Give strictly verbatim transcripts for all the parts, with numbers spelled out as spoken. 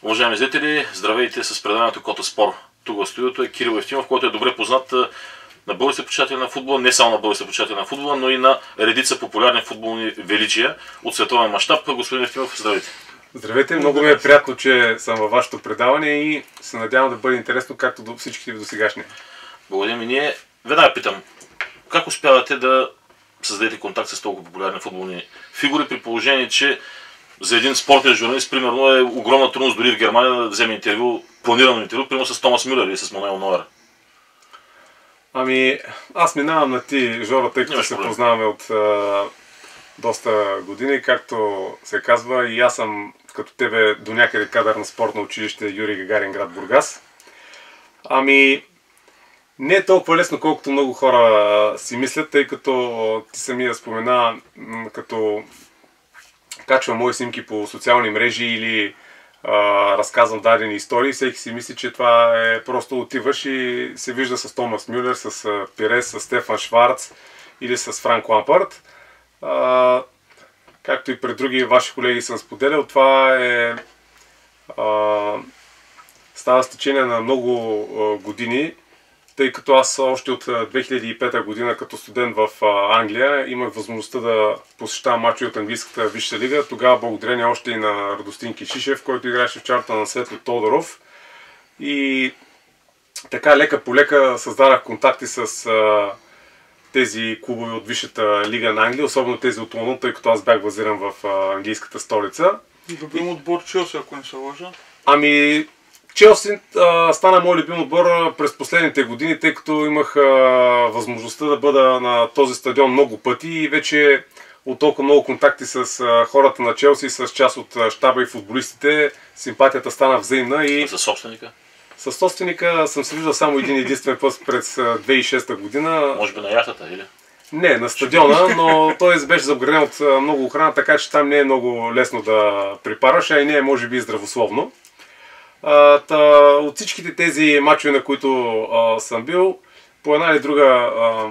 Уважаеми зрители, здравейте с предаването Кота Спор. Тук в студиото е Кирил Евтимов, който е добре познат на българските почитатели на футбола, не само на българските почитатели на футбола, но и на редица популярни футболни величия от световен мащаб. Господин Евтимов, здравейте! Здравейте, много ми е приятно, че съм във вашето предаване и се надявам да бъде интересно, както до всичките до сегашни. Благодаря ми. Ние веднага питам, как успявате да създадете контакт с толкова популярни футболни фигури, при положение, че за един спортен журналист, примерно, е огромна трудност дори в Германия да вземе интервю, планирано интервю, примерно с Томас Мюлер или с Мануел Нойер? Ами, аз минавам на ти, Жоро, тъй като се познаваме от а, доста години, както се казва, и аз съм като тебе до някъде кадър на спортно училище Юрий Гагарин, град Бургас. Ами, не е толкова лесно, колкото много хора а, си мислят, тъй като ти самия спомена, като качвам мои снимки по социални мрежи или а, разказвам дадени истории, всеки си мисли, че това е просто отиваш и се вижда с Томас Мюлер, с а, Пирес, с Стефан Шварц или с Франк Лампард. А, както и пред други ваши колеги съм споделял, това е а, става с течение на много а, години, тъй като аз още от две хиляди и пета година като студент в Англия имах възможността да посещавам мачове от английската висша лига. Тогава благодарение още и на Радостин Кишишев, който играеше в чарта на Светло Тодоров. И така лека по лека създадах контакти с а, тези клубове от висшата лига на Англия, особено тези от Лондон, тъй като аз бях базиран в а, английската столица. Любим отбор Челси, ако не се лъжа? Ами, Челси а, стана мой любим отбор през последните години, тъй като имах а, възможността да бъда на този стадион много пъти и вече от толкова много контакти с а, хората на Челси, с част от а, щаба и футболистите, симпатията стана взаимна. И с собственика? С собственика съм се виждал само един единствен път през две хиляди и шеста година. Може би на яхтата, или? Не, на стадиона, но той беше заграден от много охрана, така че там не е много лесно да припараш, а и не е може би здравословно. А, та, от всичките тези мачове, на които а, съм бил, по една или друга а,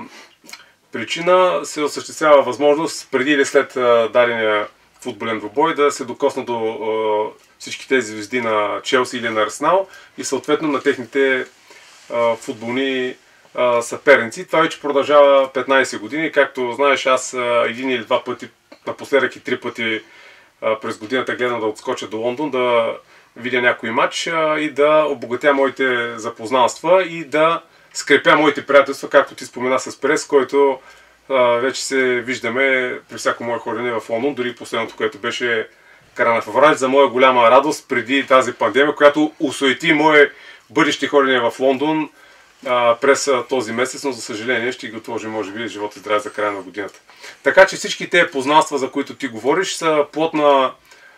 причина се осъществява възможност преди или след а, дадения футболен двубой да се докосна до а, всички тези звезди на Челси или на Арсенал и съответно на техните а, футболни а, съперници. Това вече продължава петнайсет години. Както знаеш, аз а, един или два пъти, напоследък и три пъти а, през годината гледам да отскоча до Лондон, да видя някой матч а, и да обогатя моите запознанства и да скрепя моите приятелства, както ти спомена с Прес, който а, вече се виждаме при всяко мое ходене в Лондон, дори последното, което беше края на февруари, за моя голяма радост преди тази пандемия, която усуети мое бъдещи ходене в Лондон а, през а, този месец, но за съжаление ще ги отложи, може би, живот и здраве за края на годината. Така че всички тези познанства, за които ти говориш, са плод на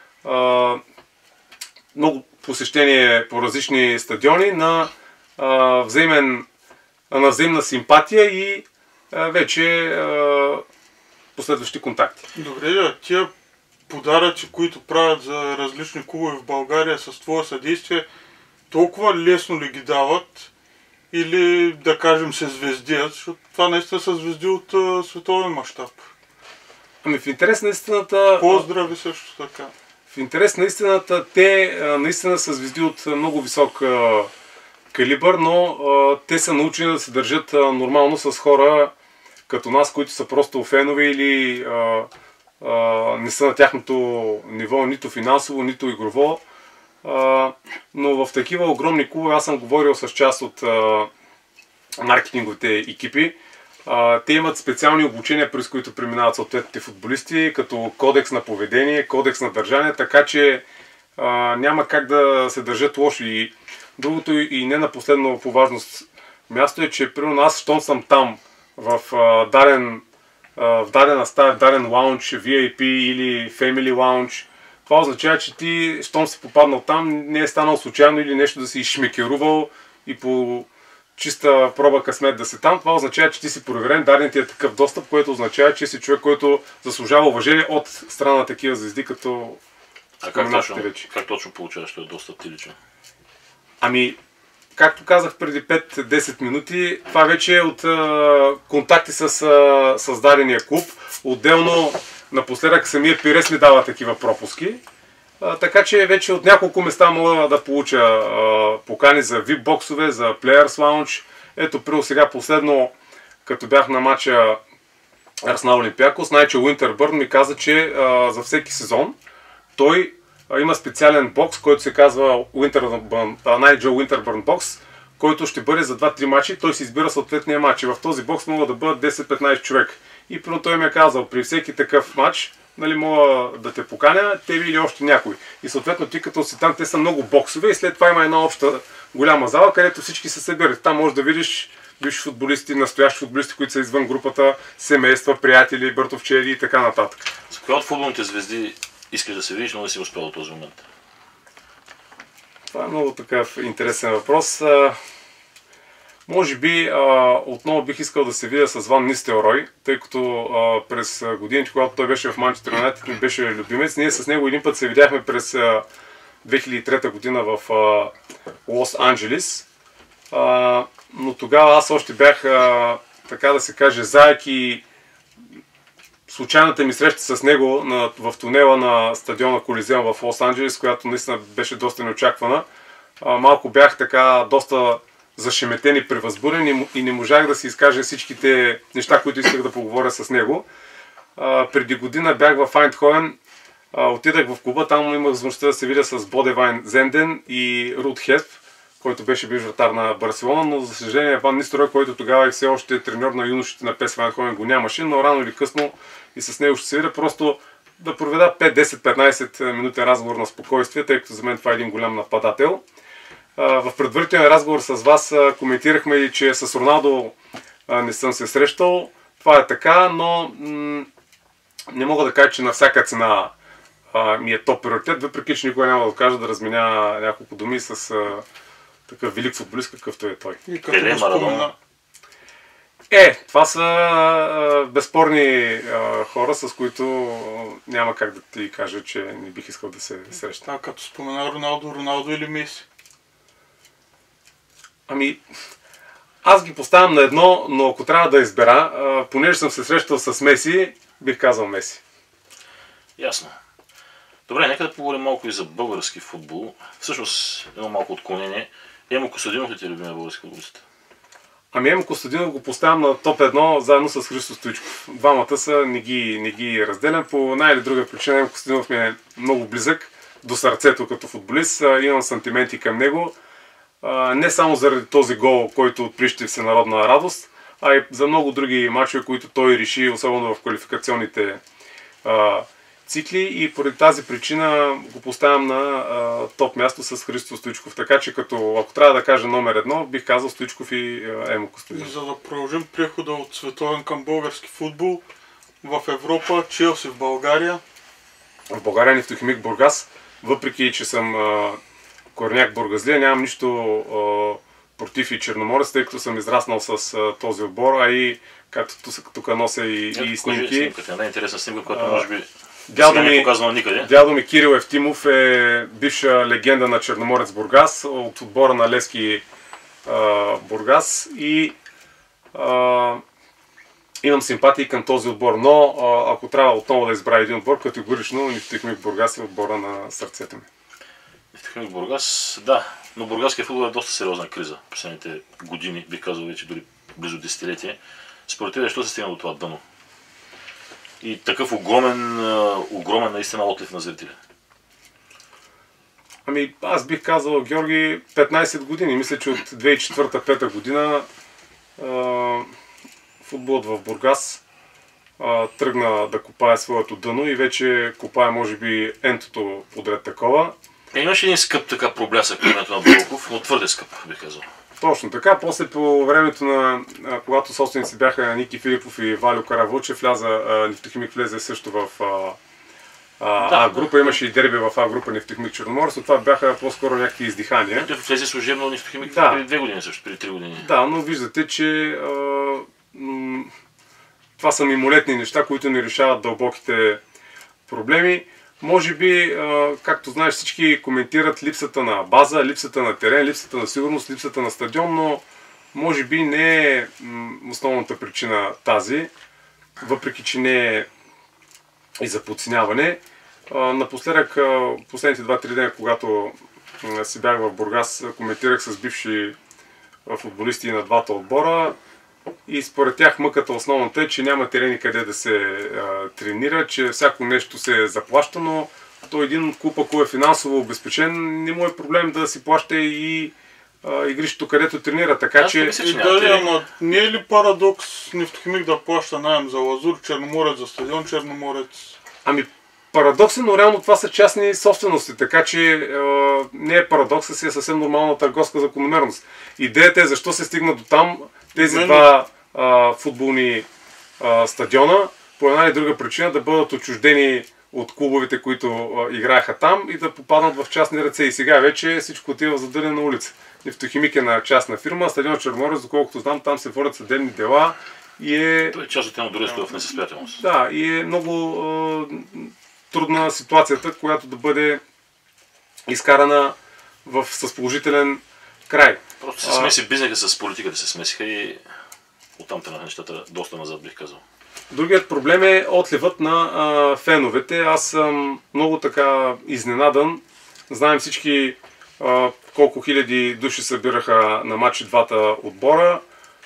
а, много посещение по различни стадиони, на, а, взаимен, на взаимна симпатия и а, вече а, последващи контакти. Добре, тия подаръци, които правят за различни клубове в България с твое съдействие, толкова лесно ли ги дават или да кажем се звездият, защото това наистина са звезди от а, световен мащаб. Ами в интерес на истината... Поздрави също така. В интерес на истината, те а, наистина са звезди от много висок а, калибър, но а, те са научени да се държат а, нормално с хора като нас, които са просто фенове или а, а, не са на тяхното ниво, нито финансово, нито игрово. А, но в такива огромни клубове аз съм говорил с част от а, маркетинговите екипи. Uh, те имат специални обучения, през които преминават съответните футболисти, като кодекс на поведение, кодекс на държание, така че uh, няма как да се държат лошо. И другото и не на последно по важност място е, че примерно аз, щом съм там в, uh, даден, uh, в дадена стая, в даден лаунч, ви ай пи или Family Lounge, това означава, че ти, щом си попаднал там, не е станал случайно или нещо да си изшмекерувал и по чиста проба късмет да си там. Това означава, че ти си проверен, даден ти е такъв достъп, което означава, че си човек, който заслужава уважение от страна на такива звезди, като... А как точно, как точно получаваш този достъп ти лично? Ами, както казах преди пет-десет минути, това вече е от а, контакти с а, създадения клуб. Отделно, напоследък самия Пирес ми дава такива пропуски. А, така че вече от няколко места мога да получа а, покани за ви ай пи боксове, за Players Lounge. Ето, при сега последно, като бях на матча Арсенал Олимпиакос, Найджел Уинтербърн ми каза, че а, за всеки сезон той а, има специален бокс, който се казва Найджел Уинтербърн бокс, който ще бъде за два-три матча. Той си избира съответния матч. И в този бокс могат да бъдат десет-петнайсет човек. И примерно той ми е казал, при всеки такъв матч, нали, мога да те поканя, тебе или още някой. И съответно ти като си там, те са много боксове и след това има една обща голяма зала, където всички се събират. Там можеш да видиш бивши футболисти, настоящи футболисти, които са извън групата, семейства, приятели, братовчеди и така нататък. С коя от футболните звезди искаш да се видиш, но не си успял до този момент? Това е много такъв интересен въпрос. Може би а, отново бих искал да се видя с Ван Нистелрой, тъй като а, през годините, когато той беше в Манчестър Юнайтед, ми беше любимец. Ние с него един път се видяхме през а, две хиляди и трета година в а, Лос Анджелис. А, но тогава аз още бях, а, така да се каже, заек и случайната ми среща с него на, в тунела на стадиона Колизеум в Лос Анджелис, която наистина беше доста неочаквана. А, малко бях така доста зашеметен и превъзбуден и не можах да си изкажа всичките неща, които исках да поговоря с него. А, преди година бях в Айндховен, отидах в клуба, там имах възможността да се видя с Бодевайн Зенден и Руд Хесп, който беше бивш вратар на Барселона, но за съжаление Ван Нистелрой, който тогава и все още е треньор на юношите на ПСВ Айндховен, го нямаше, но рано или късно и с него ще се видя, просто да проведа пет, десет, петнайсет минутен разговор на спокойствие, тъй като за мен това е един голям нападател. В предварителен разговор с вас коментирахме и, че с Роналдо не съм се срещал. Това е така, но не мога да кажа, че на всяка цена ми е топ приоритет, въпреки че никога няма да откажа да разменя няколко думи с такъв велик футболист, какъвто е той. И като го спомена. Е, това са а, безспорни а, хора, с които а, няма как да ти кажа, че не бих искал да се среща. А като спомена Роналдо, Роналдо или Меси? Ами, аз ги поставям на едно, но ако трябва да избера, а, понеже съм се срещал с Меси, бих казал Меси. Ясно. Добре, нека да поговорим малко и за български футбол. Всъщност, едно малко отклонение. Емо Костадинов ли ти е любимия български футболист? Ами Емо Костадинов го поставям на топ едно заедно с Христо Стоичков. Двамата са, не ги, не ги разделям. По най- или друга причина Емо Костадинов ми е много близък до сърцето като футболист. Имам сантименти към него. Не само заради този гол, който отприщи всенародна радост, а и за много други мачове, които той реши, особено в квалификационните а, цикли, и поради тази причина го поставям на а, топ място с Христо Стоичков. Така че като, ако трябва да кажа номер едно, бих казал Стоичков и а, Емо Костадинов. За да продължим прехода от световен към български футбол, в Европа, Челси в България. В България Нефтохимик Бургас, въпреки че съм а, корняк бургазлия, нямам нищо а, против и Черноморец, тъй като съм израснал с а, този отбор, а и както тук нося и, и снимки. Снимката, една интересна снимка, която може би дядо сега не ми, е показвана никъде. Дядо ми Кирил Евтимов е бивша легенда на Черноморец Бургас, от отбора на Левски а, Бургас, и а, имам симпатии към този отбор, но а, ако трябва отново да избра един отбор, категорично Нефтохимик Бургас е отбора на сърцето ми. Нефтохимик Бургас, да, но бургаския футбол е доста сериозна криза в последните години, бих казал вече дори близо десетилетие. Според тебе, защо се стигна до това дъно? И такъв огромен, огромен наистина отлив на зрители. Ами аз бих казал, Георги, петнайсет години. Мисля, че от две хиляди и четвърта - пета година а, футболът в Бургас а, тръгна да копае своето дъно и вече копае, може би, ентото подред такова. Е, имаше един скъп така проблясък името на Бълков, но твърде скъп, бих казал. Точно така. После по времето на, а, когато собственици бяха Ники Филипов и Валио Каравълчев, вляза, а, Нефтохимик влезе също в а, а, да, А група. Имаше и дерби в А група Нефтохимик Черноморец, но това бяха по-скоро някакви издихания. Ето влезе служебно Нефтохимик да. преди две години също, преди три години. Да, но виждате, че а, м- това са мимолетни неща, които не решават дълбоките проблеми. Може би, както знаеш, всички коментират липсата на база, липсата на терен, липсата на сигурност, липсата на стадион, но може би не е основната причина тази, въпреки че не е и за подценяване. А, напоследък, а, последните два-три дена, когато а, си бях в Бургас, коментирах с бивши а, футболисти на двата отбора и според тях мъката основната е, че няма терени къде да се а, тренира, че всяко нещо се заплаща, но той един клуб, ако е финансово обезпечен, не му е проблем да си плаща и а, игрището, където тренира. Така Аз че... мисля, че И няма да, терени. ама не е ли парадокс Нефтохимик да плаща наем за Лазур, Черноморец за стадион Черноморец? Ами парадоксен, но реално това са частни собствености, така че е, не е парадокс, а си е съвсем нормална търговска закономерност. Идеята е защо се стигна до там тези Мен... два а, футболни а, стадиона по една или друга причина да бъдат отчуждени от клубовете, които а, играеха там и да попаднат в частни ръце. И сега вече всичко отива за дънена улица. Нефтохимик е на частна фирма, стадион Черноморец, доколкото знам, там се водят съдебни дела и е... Той е част от едно дружество в несъстоятелност. Да, и е много а, трудна ситуацията, която да бъде изкарана в, с положителен край. Просто се смеси бизнеса с политиката, се смесиха и оттам тръгнаха нещата доста назад, бих казал. Другият проблем е отливът на а, феновете. Аз съм много така изненадан. Знаем всички а, колко хиляди души събираха на матчи двата отбора.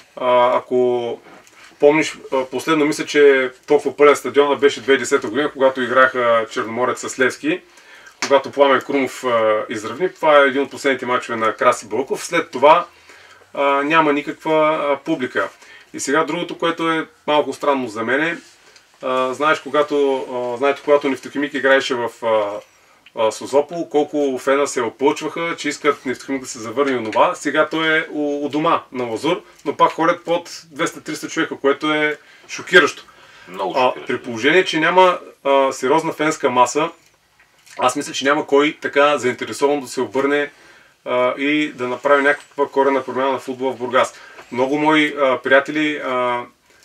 А, ако помниш, последно мисля, че толкова пълен стадиона беше две хиляди и десета година, когато играха Черноморец с Левски, когато Пламен Крумов а, изравни. Това е един от последните мачове на Краси Бълков. След това а, няма никаква а, публика. И сега другото, което е малко странно за мен, а, знаеш, когато, а, знаете, когато Нефтохимик играеше в а, а, Созопол, колко фена се опълчваха, че искат Нефтохимик да се завърне и онова. Сега той е у, у дома на Лазур, но пак ходят под двеста-триста човека, което е шокиращо. Много А, шокиращо. при положение, че няма а, сериозна фенска маса, аз мисля, че няма кой така заинтересован да се обърне а, и да направи някаква коренна промяна на футбола в Бургас. Много мои а, приятели а,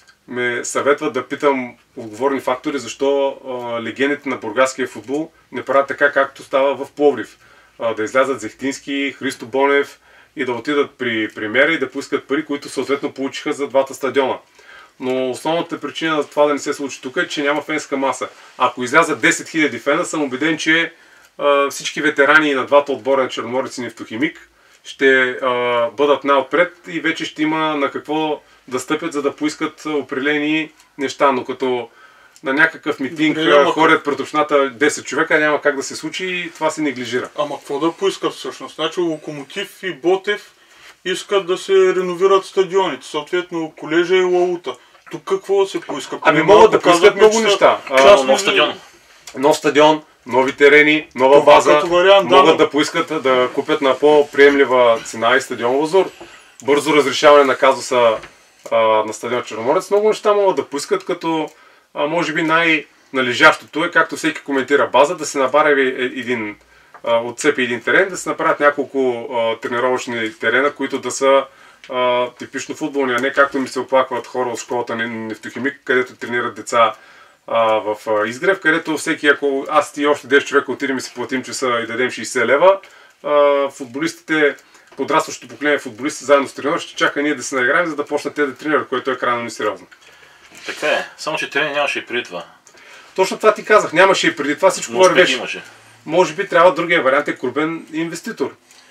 ме съветват да питам отговорни фактори, защо а, легендите на бургаския футбол не правят така, както става в Пловдив. А, да излязат Зехтински, Христо Бонев и да отидат при премиера и да поискат пари, които съответно получиха за двата стадиона. Но основната причина за това да не се случи тук е, че няма фенска маса. Ако излязат десет хиляди фена, съм убеден, че а, всички ветерани на двата отбора на Черноморец и Нефтохимик ще а, бъдат най-отпред и вече ще има на какво да стъпят, за да поискат определени неща. Но като на някакъв митинг Добре, ходят пред общината десет човека, няма как да се случи и това се неглижира. Ама какво да поискат всъщност? Значи Локомотив и Ботев искат да се реновират стадионите, съответно Колежа и Лаута. Тук какво се поиска? Ами могат да поискат много неща. А, нов стадион. Нов стадион, нови терени, нова Това база, като вариант, да, могат но- да поискат да купят на по-приемлива цена и стадион Лазур. Бързо разрешаване на казуса а, на стадион Черноморец. Много неща могат да поискат, като а, може би най-належащото е, както всеки коментира база, да се набарави един, а, отцепи един терен, да се направят няколко а, тренировъчни терена, които да са а, типично футболни, а не както ми се оплакват хора от школата на Нефтохимик, където тренират деца а, в а, Изгрев, където всеки, ако аз и още десет човека отидем и си платим часа и дадем шейсет лева, а, футболистите, подрастващото поколение футболисти заедно с треньор ще чака ние да се наиграем, за да почнат те да тренират, което е крайно несериозно. Така е. Само, че тренинг нямаше и преди това. Точно това ти казах, нямаше и преди това, всичко Но успех вървеше. имаше. Може би трябва другия вариант е крупен инвеститор.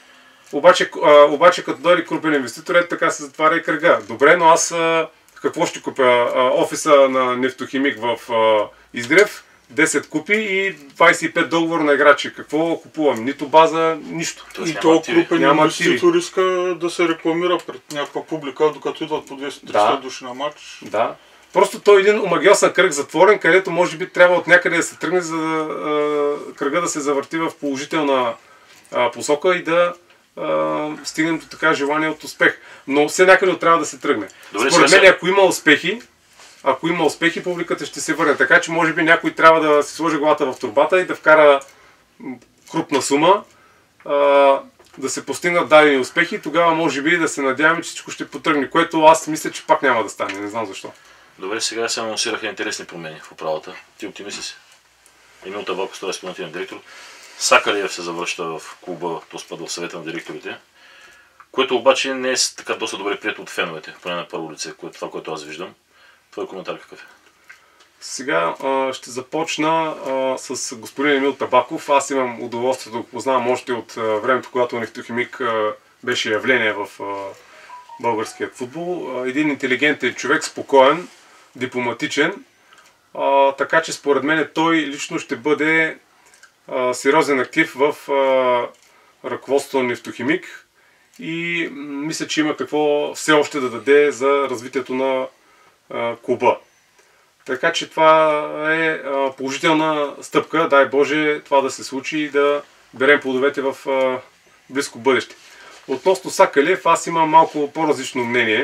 Обаче, а, обаче като дойде крупен инвеститор, е така се затваря и кръга. Добре, но аз а, какво ще купя? А, офиса на Нефтохимик в а, Изгрев, десет купи и двадесет и пет договора на играчи. Какво купувам? Нито база, нищо. Тоест И няма то активи. крупен Няма инвеститор иска да се рекламира пред някаква публика, докато идват по двеста-триста Да. души на матч. Да. Просто той е един омагьосан кръг затворен, където може би трябва от някъде да се тръгне, за да а, кръга да се завърти в положителна а, посока и да а, стигнем до така желание от успех. Но все някъде трябва да се тръгне. Добре, Според сега мен, се- ако има успехи, ако има успехи, публиката ще се върне. Така че може би някой трябва да си сложи главата в турбата и да вкара м, крупна сума, а, да се постигнат дадени успехи и тогава може би да се надяваме, че всичко ще потръгне, което аз мисля, че пак няма да стане. Не знам защо. Добре, сега се анонсираха интересни промени в управата. Ти оптимист ли си? Емил Табаков става изпълнителен директор. Сакалиев се завръща в клуба, то спада в съвета на директорите. Което обаче не е така доста добре прието от феновете, поне на първо лице, което, това, което аз виждам. Твой коментар какъв е? Сега а, ще започна а, с господин Емил Табаков. Аз имам удоволствието да го познавам още от а, времето, когато Нефтохимик а, беше явление в а, българския футбол. А, един интелигентен човек, спокоен, дипломатичен. А, така че според мен той лично ще бъде а, сериозен актив в а, ръководството на Нефтохимик и мисля, че има какво все още да даде за развитието на а, клуба. Така че това е а, положителна стъпка, дай Боже това да се случи и да берем плодовете в а, близко бъдеще. Относно Сакалиев, аз имам малко по-различно мнение.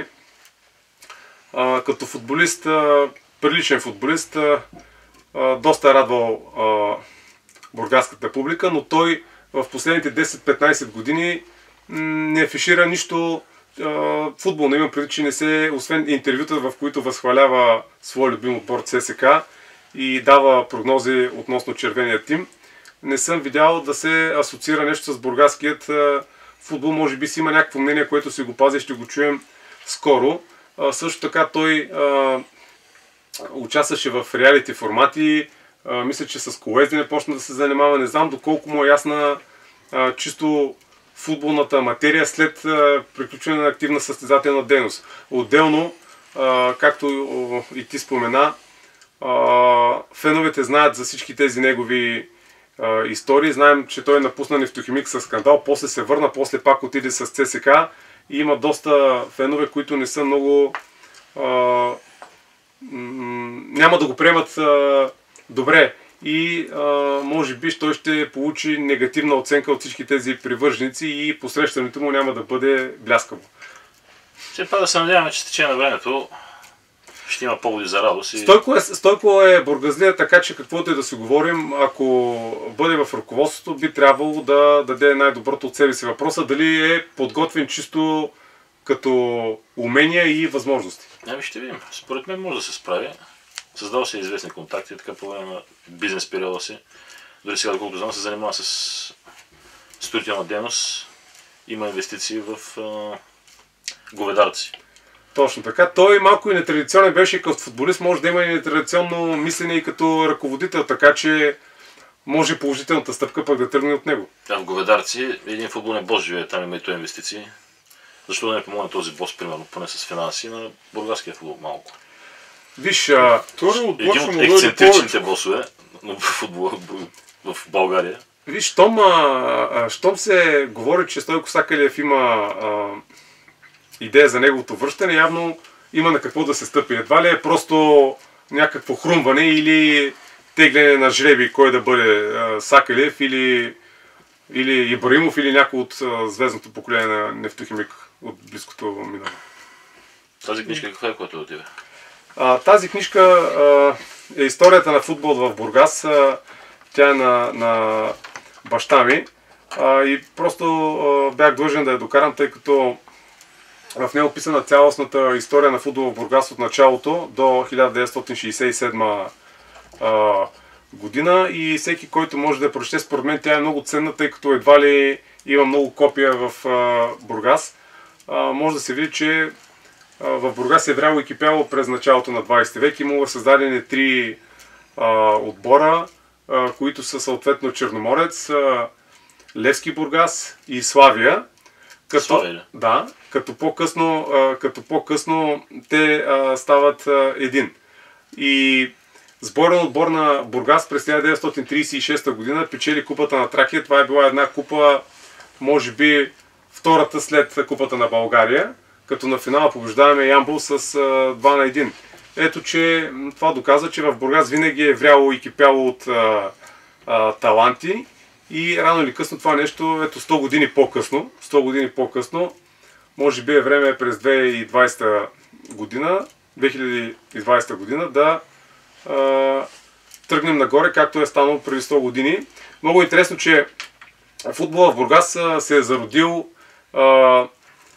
А, като футболист, а, приличен футболист, а, а, доста радвал а, бургаската публика, но той в последните десет-петнайсет години не афишира нищо футболно. Имам преди, че не се, освен интервюта, в които възхвалява своя любим отбор ЦСК и дава прогнози относно червения тим, не съм видял да се асоциира нещо с бургаският футбол. Може би си има някакво мнение, което си го пази, ще го чуем скоро. А, също така той а, участваше в реалити формати. А, мисля, че с колездене почна да се занимава. Не знам доколко му е ясна а, чисто футболната материя след а, приключване на активна състезателна дейност. Отделно, а, както и ти спомена, а, феновете знаят за всички тези негови а, истории. Знаем, че той напусна Нефтохимик със скандал, после се върна, после пак отиде с ЦСК и има доста фенове, които не са много... А, няма да го приемат а, добре. И а, може би той ще получи негативна оценка от всички тези привърженици и посрещането му няма да бъде бляскаво. Все пак да се надяваме, че с течение на времето ще има поводи за радост. И... Стойко е, Стойко е бургазлия, така че каквото и да си говорим, ако бъде в ръководството, би трябвало да даде най-доброто от себе си. Въпроса дали е подготвен чисто като умения и възможности. Ами ще видим. Според мен може да се справи. Създава се известни контакти, така по време на бизнес периода си. Дори сега, доколкото знам, се занимава с строителна дейност. Има инвестиции в а, говедарци. Точно така. Той малко и нетрадиционен беше и като футболист, може да има и нетрадиционно мислене и като ръководител, така че може положителната стъпка пък да тръгне от него. А в говедарци един футболен бос живее, там има и той инвестиции. Защо да не помогне този бос, примерно, поне с финанси на бургаския футбол малко? Виж, а... един от ексцентричните босове в футбола в България. Виж, щом, а, щом се говори, че Стойко Сакалиев има а, идея за неговото връщане, явно има на какво да се стъпи. Едва ли е просто някакво хрумване или тегляне на жреби, кой да бъде а, Сакалиев или, или Ибраимов или някой от а, звездното поколение на Нефтохимик от близкото минало. Тази книжка каква е, която е от тебе? А, тази книжка а, е историята на футбол в Бургас. А, тя е на, на баща ми а, и просто а, бях длъжен да я докарам, тъй като в нея е описана цялостната история на футбол в Бургас от началото до хиляда деветстотин шейсет и седма а, година и всеки, който може да я прочете, според мен тя е много ценна, тъй като едва ли има много копия в а, Бургас. А, може да се види, че в Бургас е вряло и кипяло през началото на двайсети век. Имало създадени три а, отбора, а, които са съответно Черноморец, а, Левски Бургас и Славия. Като, Славия? Да, като по-късно, а, като по-късно те а, стават а, един. И сборен отбор на Бургас през хиляда деветстотин трийсет и шеста година печели купата на Тракия. Това е била една купа, може би втората след купата на България, като на финала побеждаваме Ямбол с а, два на един. Ето, че това доказва, че в Бургас винаги е вряло и кипяло от а, а, таланти и рано или късно това нещо, ето сто години по-късно, сто години по-късно, може би е време през две хиляди и двайсета година, две хиляди и двайсета година да а, тръгнем нагоре, както е станало преди сто години. Много интересно, че футболът в Бургас а, се е зародил а,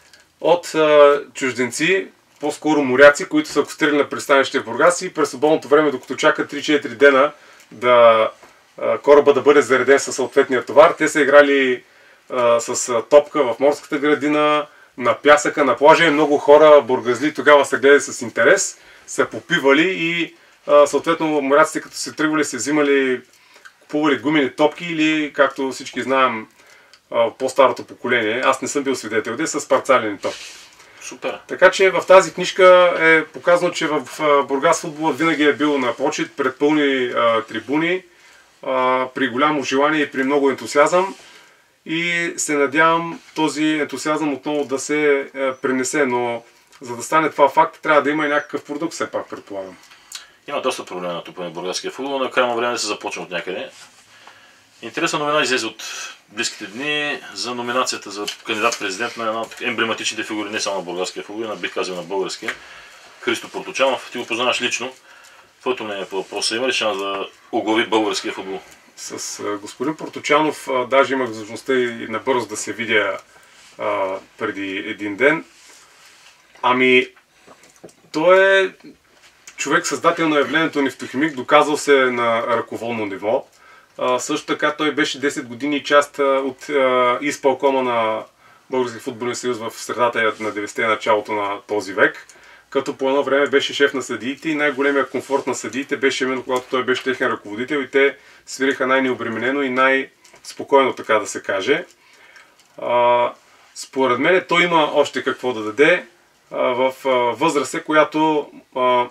от а, чужденци, по-скоро моряци, които са акостирали на пристанище в Бургас и през свободното време, докато чакат три-четири дена да а, кораба да бъде зареден със съответния товар, те са играли а, с а, топка в морската градина, на пясъка, на плажа и много хора бургазли тогава са гледали с интерес, са попивали и А, съответно, моряците като се тръгвали, се взимали, купували гумени топки или, както всички знаем, по-старото поколение, аз не съм бил свидетел, де с парцалени топки. Супер. Така че в тази книжка е показано, че в Бургас футболът винаги е бил на почет, пред пълни а, трибуни, а, при голямо желание и при много ентусиазъм. И се надявам този ентусиазъм отново да се е, пренесе, но за да стане това факт, трябва да има и някакъв продукт, все пак предполагам. Има доста проблеми на тупане в българския футбол, на крайно време да се започне от някъде. Интересна новина излезе от близките дни за номинацията за кандидат-президент на една от емблематичните фигури не само на българския футбол, но бих казал на българския. Христо Порточанов. Ти го познаваш лично. Твоето мнение по въпроса, има ли шанс да оглави българския футбол? С а, господин Порточанов а, даже имах възможността и набързо да се видя а, преди един ден. Ами, той е човек създател на явлението Нефтохимик, доказал се на ръководно ниво. А, също така той беше десет години част а, от а, изпълкома на Българския футболен съюз в средата на деветдесетте началото на този век, като по едно време беше шеф на съдиите и най-големия комфорт на съдиите беше именно когато той беше техен ръководител и те свириха най-необременено и най-спокойно, така да се каже. А, според мен той има още какво да даде а, в а, възраст, която а,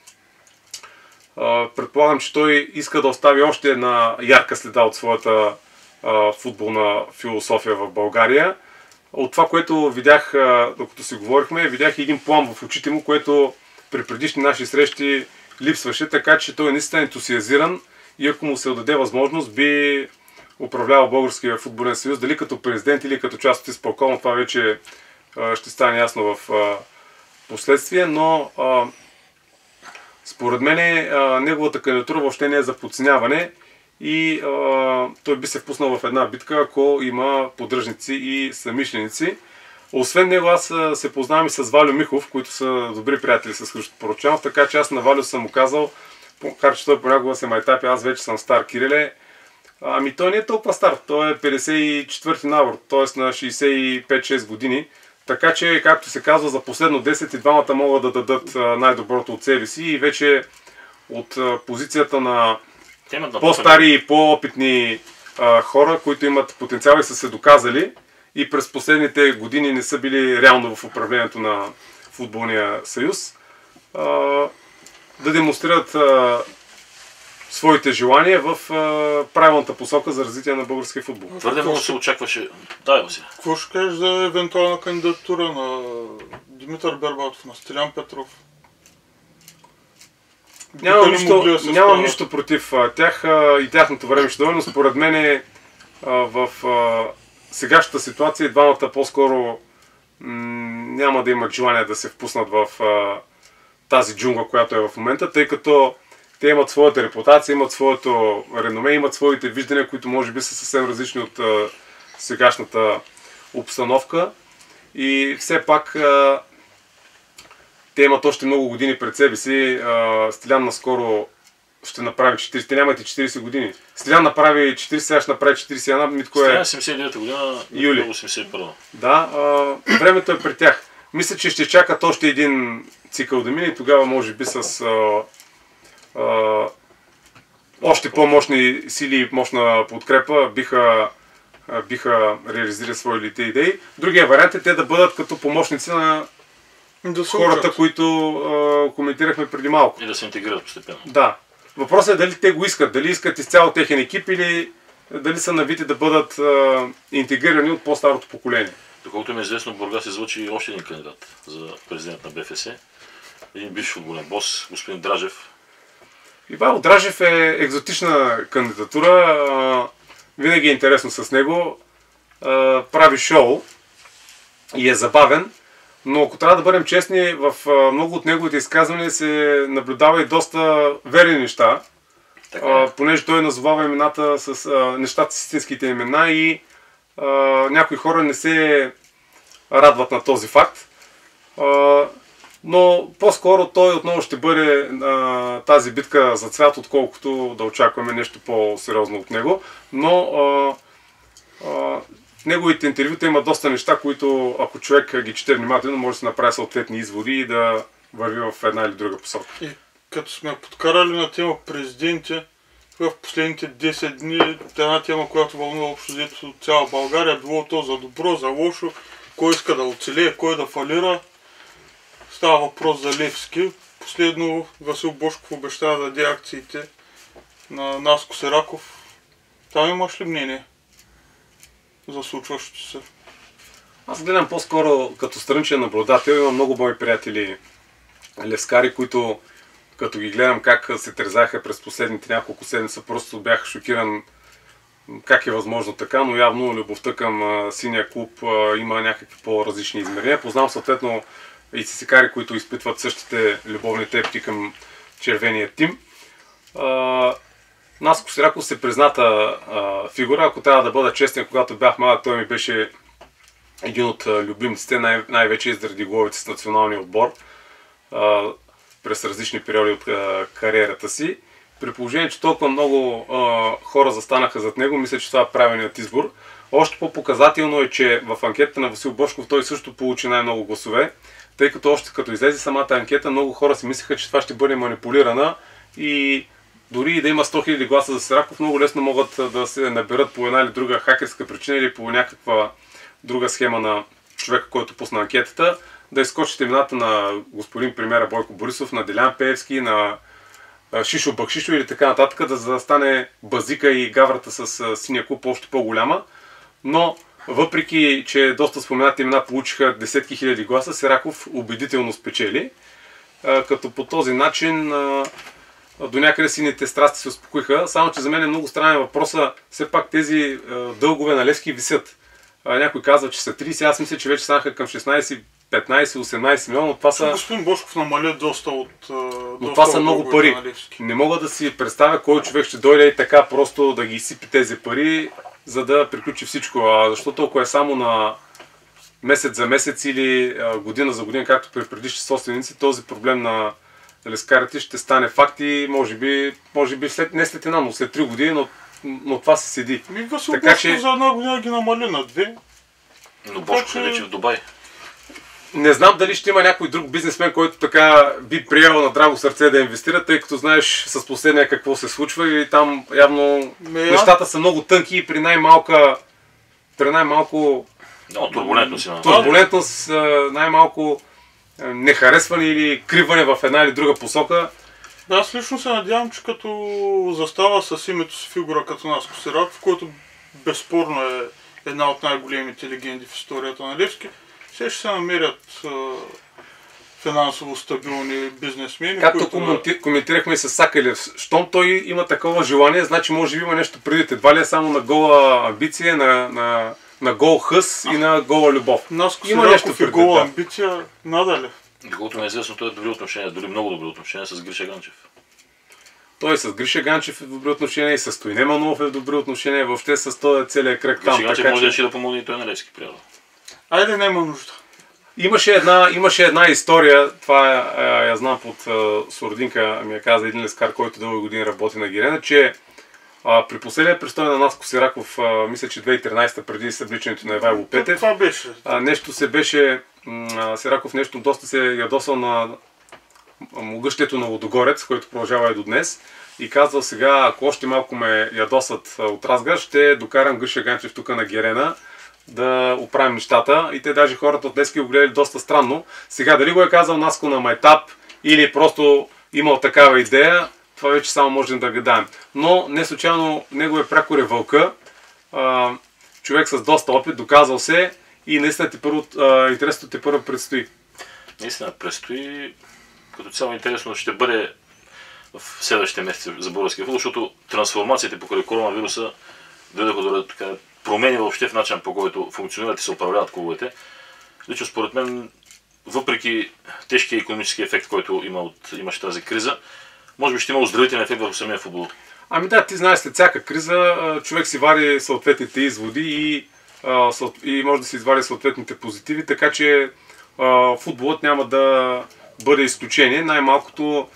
а, предполагам, че той иска да остави още една ярка следа от своята а, футболна философия в България. От това, което видях, докато си говорихме, видях един план в очите му, което при предишни наши срещи липсваше, така че той е наистина ентусиазиран и ако му се отдаде възможност, би управлявал Българския футболен съюз, дали като президент или като част от изпълкома, това вече ще стане ясно в последствие, но според мен неговата кандидатура въобще не е за подценяване. И а, той би се впуснал в една битка, ако има поддръжници и съмишленици. Освен него аз се познавам и с Валю Михов, които са добри приятели с Христо Порочанов, така че аз на Валю съм му казал, макар че той понякога се майтапи, аз вече съм стар, Кириле. Ами той не е толкова стар, той е петдесет и четвърти набор, т.е. на шейсет и пет шест години. Така че, както се казва, за последно десет и двамата могат да дадат най-доброто от себе си и вече от позицията на по-стари и по-опитни а, хора, които имат потенциал и са се доказали и през последните години не са били реално в управлението на футболния съюз, а, да демонстрират а, своите желания в а, правилната посока за развитие на българския футбол. Твърде много се очакваше. Дай го си. Какво ще кажеш за евентуална кандидатура на Димитър Бербатов, на Стилян Петров? Нямам нищо, да нямам нищо против а, тях а, и тяхното време ще дойде, но според мен а, в а, сегашната ситуация двамата по-скоро няма да имат желание да се впуснат в а, тази джунгла, която е в момента, тъй като те имат своята репутация, имат своето реноме, имат своите виждания, които може би са съвсем различни от а, сегашната обстановка и все пак а, те имат още много години пред себе си. Стилян наскоро ще направи четирийсет. Те нямате четирийсет години. Стилян направи четирийсет, сега ще направи четирийсет и една. Митко е... Стилян седемдесет и девета година, юли. осемдесет и първа. Да, а, времето е при тях. Мисля, че ще чакат още един цикъл да мине и тогава може би с а, а, още по-мощни сили и мощна подкрепа биха, биха реализирали своите идеи. Другия вариант е те да бъдат като помощници на да хората, които а, коментирахме преди малко. И да се интегрират постепенно. Да. Въпросът е дали те го искат. Дали искат изцяло техен екип или дали са навити да бъдат а, интегрирани от по-старото поколение. Доколкото ми е известно, Бургас излъчи още един кандидат за президент на БФС. Един бивш футболен бос, господин Дражев. Ивайло Дражев е екзотична кандидатура. А, винаги е интересно с него. А, прави шоу и е забавен. Но ако трябва да бъдем честни, в много от неговите изказвания се наблюдава и доста верни неща. А, понеже той назовава имената с а, нещата с истинските имена и а, някои хора не се радват на този факт. А, но по-скоро той отново ще бъде а, тази битка за цвят, отколкото да очакваме нещо по-сериозно от него. Но а, а, в неговите интервюта има доста неща, които ако човек ги чете внимателно, може да се направи съответни изводи и да върви в една или друга посока. И като сме подкарали на тема президенти, в последните десет дни една тема, която вълнува общо взето от цяла България, било то за добро, за лошо, кой иска да оцелее, кой да фалира. Става въпрос за Левски. Последно Васил Божков обещава да даде акциите на Наско Сираков. Там имаш ли мнение за случващото се? Аз гледам по-скоро като страничен наблюдател. Имам много мои приятели левскари, които като ги гледам как се тързаха през последните няколко седмица, просто бях шокиран как е възможно така, но явно любовта към а, синия клуб а, има някакви по-различни измерения. Познавам съответно и сисикари, които изпитват същите любовни тепки към червения тим. А, Наско Сираков се призната а, фигура. Ако трябва да бъда честен, когато бях малък, той ми беше един от а, любимците, най- най-вече заради головите с националния отбор а, през различни периоди от а, кариерата си. При положение, че толкова много а, хора застанаха зад него, мисля, че това е правилният избор. Още по-показателно е, че в анкетата на Васил Божков той също получи най-много гласове, тъй като още като излезе самата анкета, много хора си мислеха, че това ще бъде манипулирана и дори и да има сто хиляди гласа за Сираков, много лесно могат да се наберат по една или друга хакерска причина или по някаква друга схема на човека, който пусна анкетата, да изкочат имената на господин премиера Бойко Борисов, на Делян Пеевски, на Шишо Бакшишо или така нататък, да, за да стане базика и гаврата с синия клуб още по-голяма. Но въпреки, че доста споменати имена получиха десетки хиляди гласа, Сираков убедително спечели, като по този начин до някъде сините страсти се успокоиха. Само че за мен е много странен въпроса, все пак тези дългове на Левски висят. Някой казва, че са трийсет, аз мисля, че вече станаха към шестнайсет, петнайсет, осемнайсет милиона, но това са... Господин Божков намали доста от... Но доста това са много пари. Не мога да си представя кой човек ще дойде и така просто да ги изсипи тези пари, за да приключи всичко. А защото ако е само на месец за месец или година за година, както при предишни собственици, този проблем на левскарите ще стане факт и може би, може би след, не след една, но след три години, но, но това се седи. Ми Васил Божков че... за една година ги намали на две. Но Божков е вече в Дубай. Не знам дали ще има някой друг бизнесмен, който така би приел на драго сърце да инвестира, тъй като знаеш с последния какво се случва и там явно Мея... нещата са много тънки и при най-малка при най-малко no, турбулентност, турбулентност най-малко нехаресване или криване в една или друга посока. Да, аз лично се надявам, че като застава с името си фигура като Наско Сираков, който безспорно е една от най-големите легенди в историята на Левски, все ще се намерят а, финансово стабилни бизнесмени. Както които... коменти... коментирахме с Сакалев, щом той има такова желание, значи може би има нещо преди. Едва ли е само на гола амбиция, на, на, на гол хъс и на гола любов. Наско Сираков и гола амбиция, надали. Колкото ми е известно, той е добри отношения, дори много добри отношения с Гриша Ганчев. Той с Гриша Ганчев е в добри отношения и с Стойне Манолов е в добри отношения, въобще с този целият кръг там. Гриша Ганчев може че... да помогне и той на Левски приятел. Айде, няма нужда. Имаше една, имаше една история, това я, я знам под сурдинка, ми я каза един левскар, който дълги години работи на Гирена, че а, при последния престой на Наско Сираков, а, мисля, че две хиляди и тринайсета преди събличането на Ивайло Петев, това беше. А, нещо се беше, м, Сираков нещо доста се ядосал на могъщето на Лудогорец, който продължава и до днес. И казва сега, ако още малко ме ядосат от Разград, ще докарам Гриша Ганчев тук на Герена да оправим нещата. И те даже хората от Левски го гледали доста странно. Сега дали го е казал Наско на майтап или просто имал такава идея, това вече само можем да гадаем. Но не случайно неговия прякор е Вълка, а, човек с доста опит, доказал се и наистина те първо, а, интересното те първо предстои. Наистина предстои. Като цяло интересно ще бъде в следващите месеци за българския футбол, защото трансформациите покрай коронавируса доведоха до така промени въобще в начин, по който функционират и се управляват клубовете. Лично според мен, въпреки тежкия икономически ефект, който има от, имаше тази криза, може би ще има оздравителен ефект върху самия футбол. Ами да, ти знаеш, след всяка криза човек си вади съответните изводи и, и може да си извади съответните позитиви, така че футболът няма да бъде изключение. Най-малкото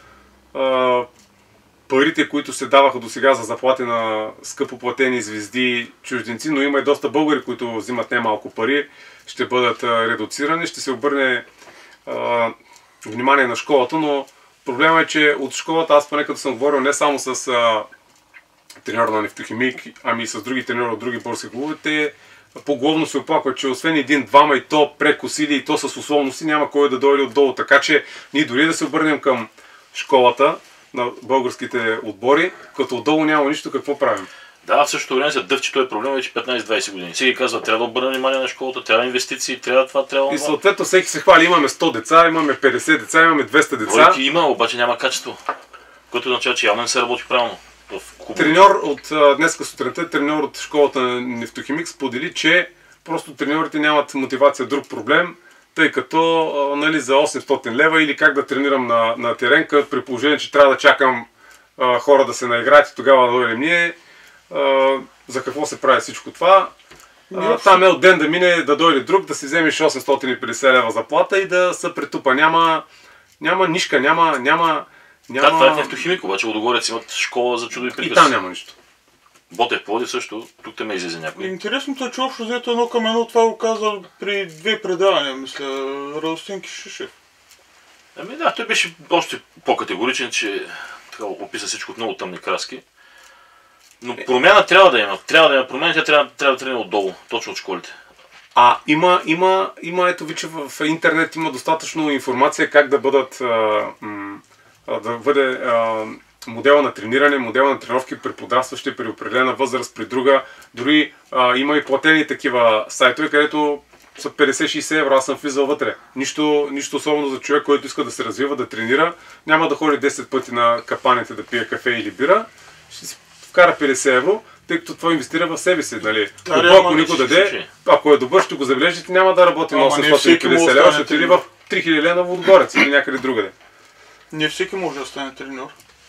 парите, които се даваха до сега за заплати на скъпо платени звезди чужденци, но има и доста българи, които взимат немалко пари, ще бъдат редуцирани. Ще се обърне а, внимание на школата, но проблема е, че от школата, аз поне като съм говорил не само с а, треньор на Нефтохимик, ами и с други треньори от други български клубове, те поголовно се оплакват, че освен един-двама и то прекосили и то с условности няма кой да дойде отдолу. Така че ние дори да се обърнем към школата на българските отбори, като отдолу няма нищо, какво правим? Да, в същото време се дъвчи този проблем вече петнайсет-двайсет години. Всеки казва, трябва да обърне внимание на школата, трябва инвестиции, трябва това, трябва това. И съответно всеки се хвали, имаме сто деца, имаме петдесет деца, имаме двеста деца. Бройки има, обаче няма качество, което означава, че явно не се работи правилно. Треньор от днеска сутринта, треньор от школата на Нефтохимик сподели, че просто треньорите нямат мотивация, друг проблем, тъй като нали, за осемстотин лева или как да тренирам на, на теренка, при положение, че трябва да чакам а, хора да се наиграят и тогава да дойдем ние. А, за какво се прави всичко това? А, там е от ден да мине, да дойде друг, да си вземеш осемстотин и петдесет лева заплата и да се претупа. Няма, няма нишка, няма... няма Няма... Да, това е в Нефтохимик, обаче Лудогорец имат школа за чудо и приказ. И там няма нищо. Ботев Пловдив също, тук те ме излезе някой. Интересното е, че общо взето едно към едно това го каза при две предавания, мисля, Радостин Кишишев. Ами да, той беше още по-категоричен, че така описа всичко от много тъмни краски. Но промяна трябва да има. Трябва да има промяна, тя трябва, трябва да тръгне отдолу, точно от школите. А има, има, има ето ви, че в интернет има достатъчно информация как да бъдат а, м, да бъде а, модела на трениране, модела на тренировки при подрастващи, при определена възраст, при друга. Дори а, има и платени такива сайтове, където са петдесет-шейсет евро, аз съм влизал вътре. Нищо, нищо особено за човек, който иска да се развива, да тренира. Няма да ходи десет пъти на капаните да пие кафе или бира. Ще си вкара петдесет евро, тъй като това инвестира в себе си. Нали? Да, Ако ако никой даде, ако е добър, ще го забележите, няма да работи на осемстотин и петдесет лева, ще отиде в три хиляди лева в Лудогорец или някъде другаде. Не всеки може да стане треньор.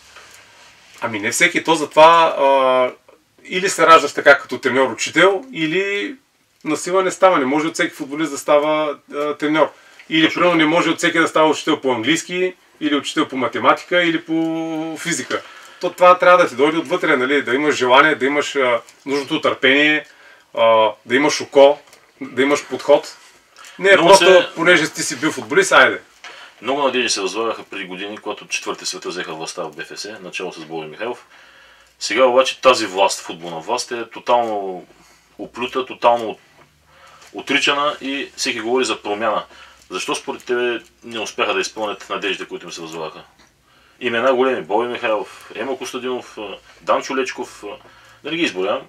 Ами не всеки, то затова а, или се раждаш така като треньор-учител, или на сила не става. Не може от всеки футболист да става а, треньор. Или примерно не може от всеки да става учител по английски, или учител по математика, или по физика. То това трябва да ти дойде отвътре, нали? Да имаш желание, да имаш а, нужното търпение, а, да имаш око, да имаш подход. Не е просто, се... понеже ти си бил футболист, айде. Много надежди се възлагаха преди години, когато четвърти света взеха властта в БФС, начало с Богдан Михайлов. Сега обаче тази власт, футболна власт, е тотално оплюта, тотално отричана и всеки говори за промяна. Защо според тебе не успяха да изпълнят надеждите, които им се възлагаха? Имена големи, Богдан Михайлов, Емо Костадинов, Данчо Лечков, да не ги изборявам,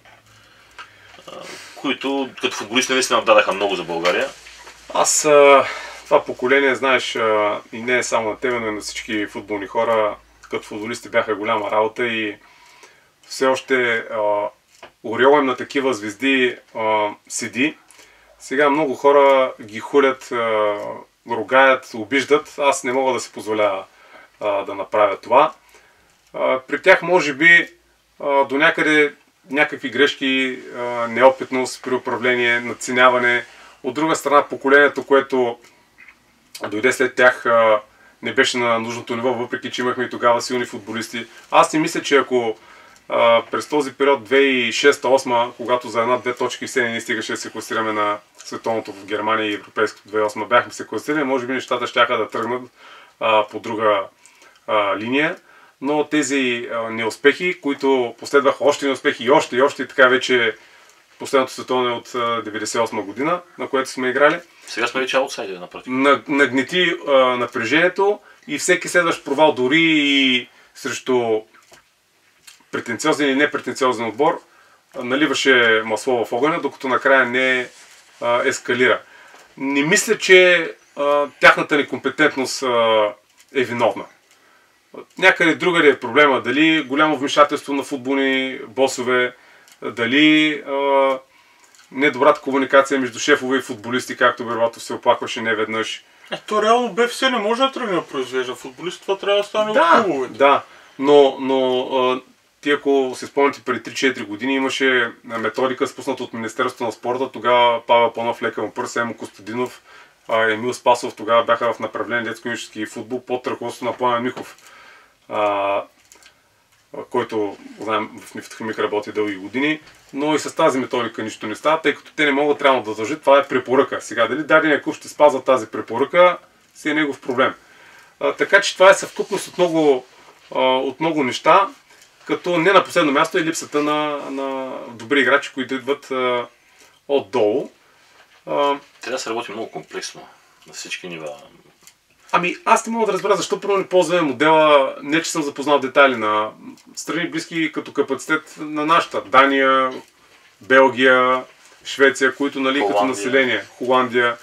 които като футболисти наистина дадаха много за България. Аз това поколение, знаеш, и не е само на тебе, но и на всички футболни хора, като футболисти бяха голяма работа и все още ореол им на такива звезди а, седи. Сега много хора ги хулят, а, ругаят, обиждат. Аз не мога да си позволя а, да направя това. А, при тях може би а, до някъде някакви грешки, а, неопитност при управление, надценяване. От друга страна, поколението, което дойде след тях, а, не беше на нужното ниво, въпреки че имахме и тогава силни футболисти. Аз не мисля, че ако а, през този период две хиляди и шеста-осма, когато за една-две точки все не стигаше да се класираме на световното в Германия и европейското две хиляди и осма, бяхме се класирали, може би нещата щяха да тръгнат а, по друга а, линия. Но тези а, неуспехи, които последваха още неуспехи и още и още, и така вече последното световно е от деветдесет и осма година, на което сме играли. Сега сме вече аутсайдери на практика. Нагнети а, напрежението и всеки следващ провал, дори и срещу претенциозен или непретенциозен отбор, а, наливаше масло в огъня, докато накрая не а, ескалира. Не мисля, че а, тяхната некомпетентност а, е виновна. Някъде другаде е проблема. Дали голямо вмешателство на футболни босове, дали а, недобрата комуникация между шефове и футболисти, както Бербатов се оплакваше неведнъж. Е, то реално БФС не може да тръгне да произвежда футболист, това трябва да стане да, от клубовете. Да, но, но а, ти ако се спомняте преди три-четири години имаше методика спусната от Министерството на спорта, тогава Павел Панов, Лека Мпърс, Емо Костадинов, а, Емил Спасов тогава бяха в направление детско-юношески футбол под ръководството на Пламен Михов, а, който, знаем, в Нефтохимик работи дълги години, но и с тази методика нищо не става, тъй като те не могат реално да дължат. Това е препоръка. Сега, дали дадения клуб ще спазва тази препоръка, си е негов проблем. А, така че това е съвкупност от много, а, от много неща, като не на последно място е липсата на, на добри играчи, които идват а, отдолу. А, Трябва да се работи много комплексно на всички нива. Ами аз не мога да разбера защо първо не ползваме модела, не че съм запознал детайли на страни близки като капацитет на нашата. Дания, Белгия, Швеция, които нали Холандия. като население, Холандия.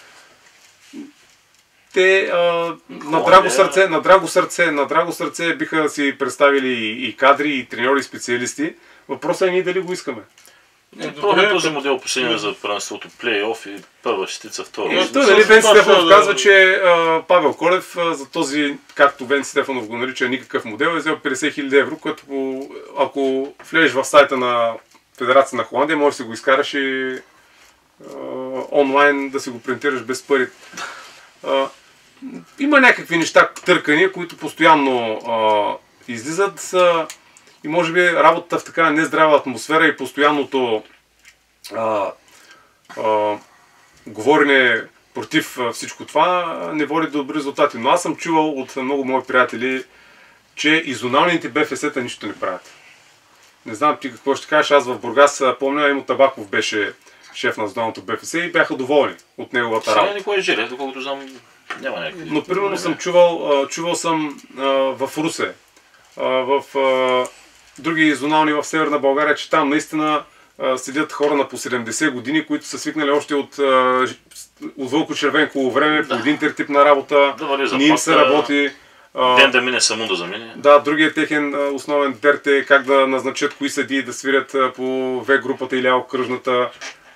Те а, на драго сърце, на драго сърце, на драго сърце биха си представили и, и кадри, и треньори, и специалисти. Въпросът е ние дали го искаме. Е, Пробваме този модел последния за първенството плей-оф и първа шестица, втора. Е, той, нали, Венци Стефанов казва, че а, Павел Колев а, за този, както Венци Стефанов го нарича, никакъв модел, е взел петдесет хиляди евро, което ако влезеш в сайта на Федерация на Холандия, може да си го изкараш и а, онлайн да си го принтираш без пари. А, има някакви неща търкани, които постоянно а, излизат а, и може би работата в така нездрава атмосфера и постоянното а, а, говорене против всичко това не води до добри резултати. Но аз съм чувал от много мои приятели, че и зоналните БФС-та нищо не правят. Не знам ти какво ще кажеш, аз в Бургас помня, Емо Табаков беше шеф на зоналното БФС и бяха доволни от неговата работа. Сега никой Желев, доколкото знам, няма някакви. Но примерно съм чувал, чувал съм в Русе, в други зонални в Северна България, че там наистина седят хора на по седемдесет години, които са свикнали още от, от вълко-червенково време, да. По един тип на работа, да, не им се работи. Ден да мине, само да замине. Да, другият техен основен дерт е как да назначат кои съдии да свирят по В групата или окръжната.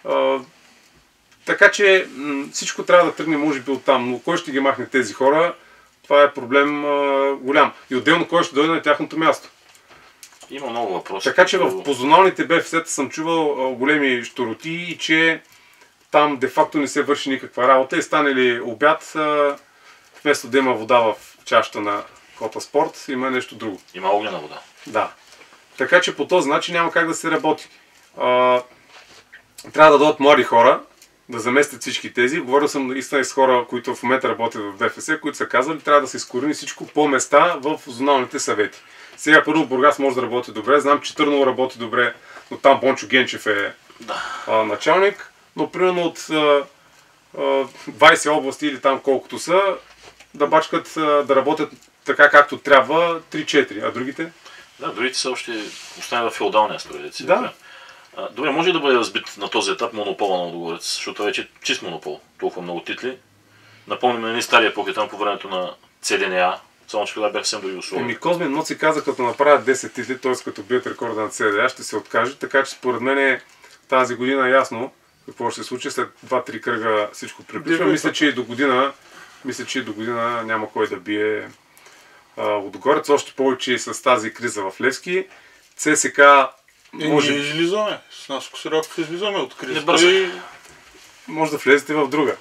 Така че всичко трябва да тръгне може би оттам, но кой ще ги махне тези хора, това е проблем а, голям. И отделно кой ще дойде на тяхното място. Има много въпроси. Така че в позоналните БФС-та съм чувал а, големи щуроти и че там де-факто не се върши никаква работа и стане ли обяд, а, вместо да има вода в чашата на Кота Спорт, има нещо друго. Има огнена вода. Да. Така че по този начин няма как да се работи. А, трябва да дойдат млади хора, да заместят всички тези. Говорил съм наистина с хора, които в момента работят в БФС, които са казали, трябва да се изкорени всичко по места в зоналните съвети. Сега първо Бургас може да работи добре, знам, че Търново работи добре, но там Бончо Генчев е да. а, началник, но примерно от а, а, двайсет области или там колкото са, да бачкат, а, да работят така както трябва три-четири, а другите? Да, другите са още останали в феодалния строй. Да. Добре, може ли да бъде разбит на този етап монопола на Лудогорец, защото вече е чист монопол, толкова много титли. Напомняме ни стария епоха там по времето на ЦДНА, само че тогава бяха съвсем други условия. Еми Козмин Моци каза, като направят десет титли, т.е. като бият рекорда на ЦДНА, ще се откажат, така че според мен е тази година ясно какво ще се случи, след два-три кръга всичко приключва. Мисля, че и до година, мисля, че и до година няма кой да бие а, Лудогорец, още повече с тази криза в Левски. ЦСКА Е, може... Ние излизаме. С нас Косираков излизаме от кризата и... Може да влезете в друга.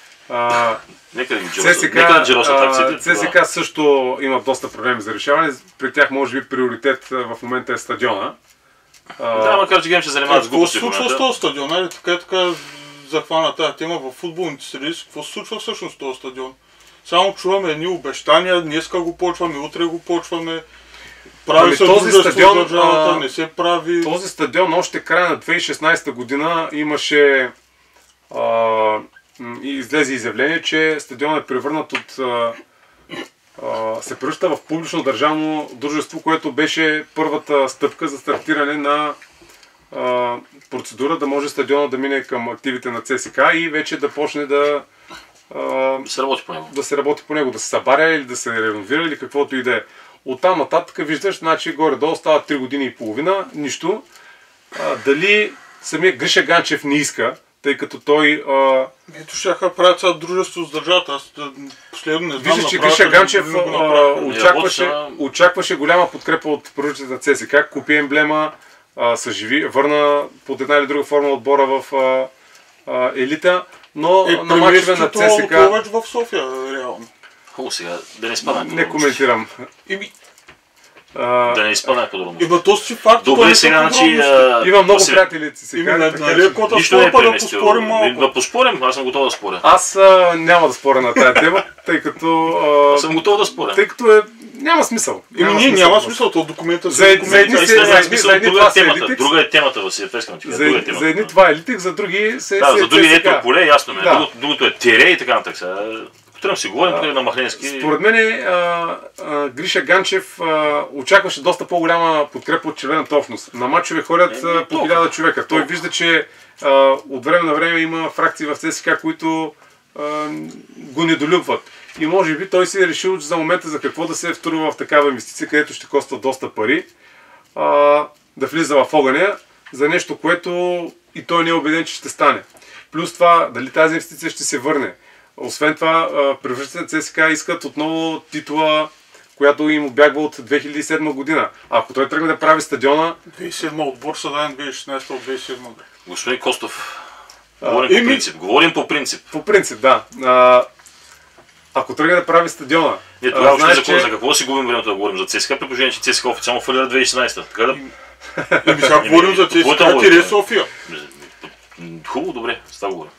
А, Нека да ЦСКА, ЦСКА също има доста проблеми за решаване. При тях може би приоритет в момента е стадиона. А, да, макар че гейм ще занимават с глупости. Какво се случва с този стадион? Али, така и така захвана тази тема в футболните среди. Какво се случва всъщност с този стадион? Само чуваме едни обещания, днеска го почваме, утре го почваме. Прави ами, се този стадион, държавата, не се прави. Този стадион още края на две хиляди и шестнадесета година имаше а, и излезе изявление, че стадион е превърнат от а, а, се превръща в публично държавно дружество, което беше първата стъпка за стартиране на а, процедура да може стадиона да мине към активите на ЦСКА и вече да почне да а, се работи по него. Да се работи по него, да се събаря или да се реновира или каквото и да е. Оттам нататък виждаш, значи горе-долу става три години и половина, нищо. А, дали самия Гриша Ганчев не иска, тъй като той... А... Ето ще правят сега дружество с държавата. Аз последно не знам. Виждаш, че Гриша Ганчев а, очакваше, очакваше голяма подкрепа от поръчите на ЦСКА, купи емблема, а, съживи, върна под една или друга форма отбора в а, а, елита, но е, на мачове на ЦСКА... повече в София, реално. Хубаво сега, да не спадаме. Не коментирам. Еми, А, Да не изпълняй подробно. Еба, то си факт. Добре, то не сега, са значи... подробности. има много Васил, приятели, си Ими, казват, нали, така нали, че- кота Нищо не е стопа да преместил. поспорим малко. Да поспорим, аз съм готов да споря. Аз а, няма да споря на тая тема, тъй като... Аз А, съм готов да споря. тъй като е... Няма смисъл. Еми, ние няма смисъл, то документа За- си за документ. едни е- се- Наистина няма за едни- смисъл, за едни друга това е са темата. елитикс. Друга е темата, Васил, това искам да ти кажа. За, Друга е за темата. едни това е литик, за други се... Да, се- за други се- ето сега. поле, ясно ме. Да. Другото, другото е тере и така нататък. Сега, ако трябва да си говорим, тук е на Махленски. Според мен а, а, Гриша Ганчев а, очакваше доста по-голяма подкрепа от червената общност. На мачове ходят Еми, а, по толкова. хиляда човека. Той вижда, че а, от време на време има фракции в ЦСКА, които а, го недолюбват. И може би той си е решил за момента за какво да се втурва в такава инвестиция, където ще коства доста пари, а, да влиза в огъня за нещо, което и той не е убеден, че ще стане. Плюс това, дали тази инвестиция ще се върне. Освен това, превръщате ЦСКА искат отново титла, която им обягва от две хиляди и седма година. Ако той тръгне да прави стадиона, две хиляди и седма отбор са даден, две хиляди и шестнадесета от две хиляди и седма. Господин Костов, говорим по еми- принцип. Говорим по принцип. по принцип, да. А, ако тръгне да прави стадиона, Ние тогава а, още знаеш, за, какво, че- за какво да си губим времето да говорим за ЦСКА, при положение, че ЦСКА официално фалира две хиляди и шестнадесета. Така да... Еми, сега говорим за твоята ЦСКА логика. тире София. Хубаво, добре, с това говоря.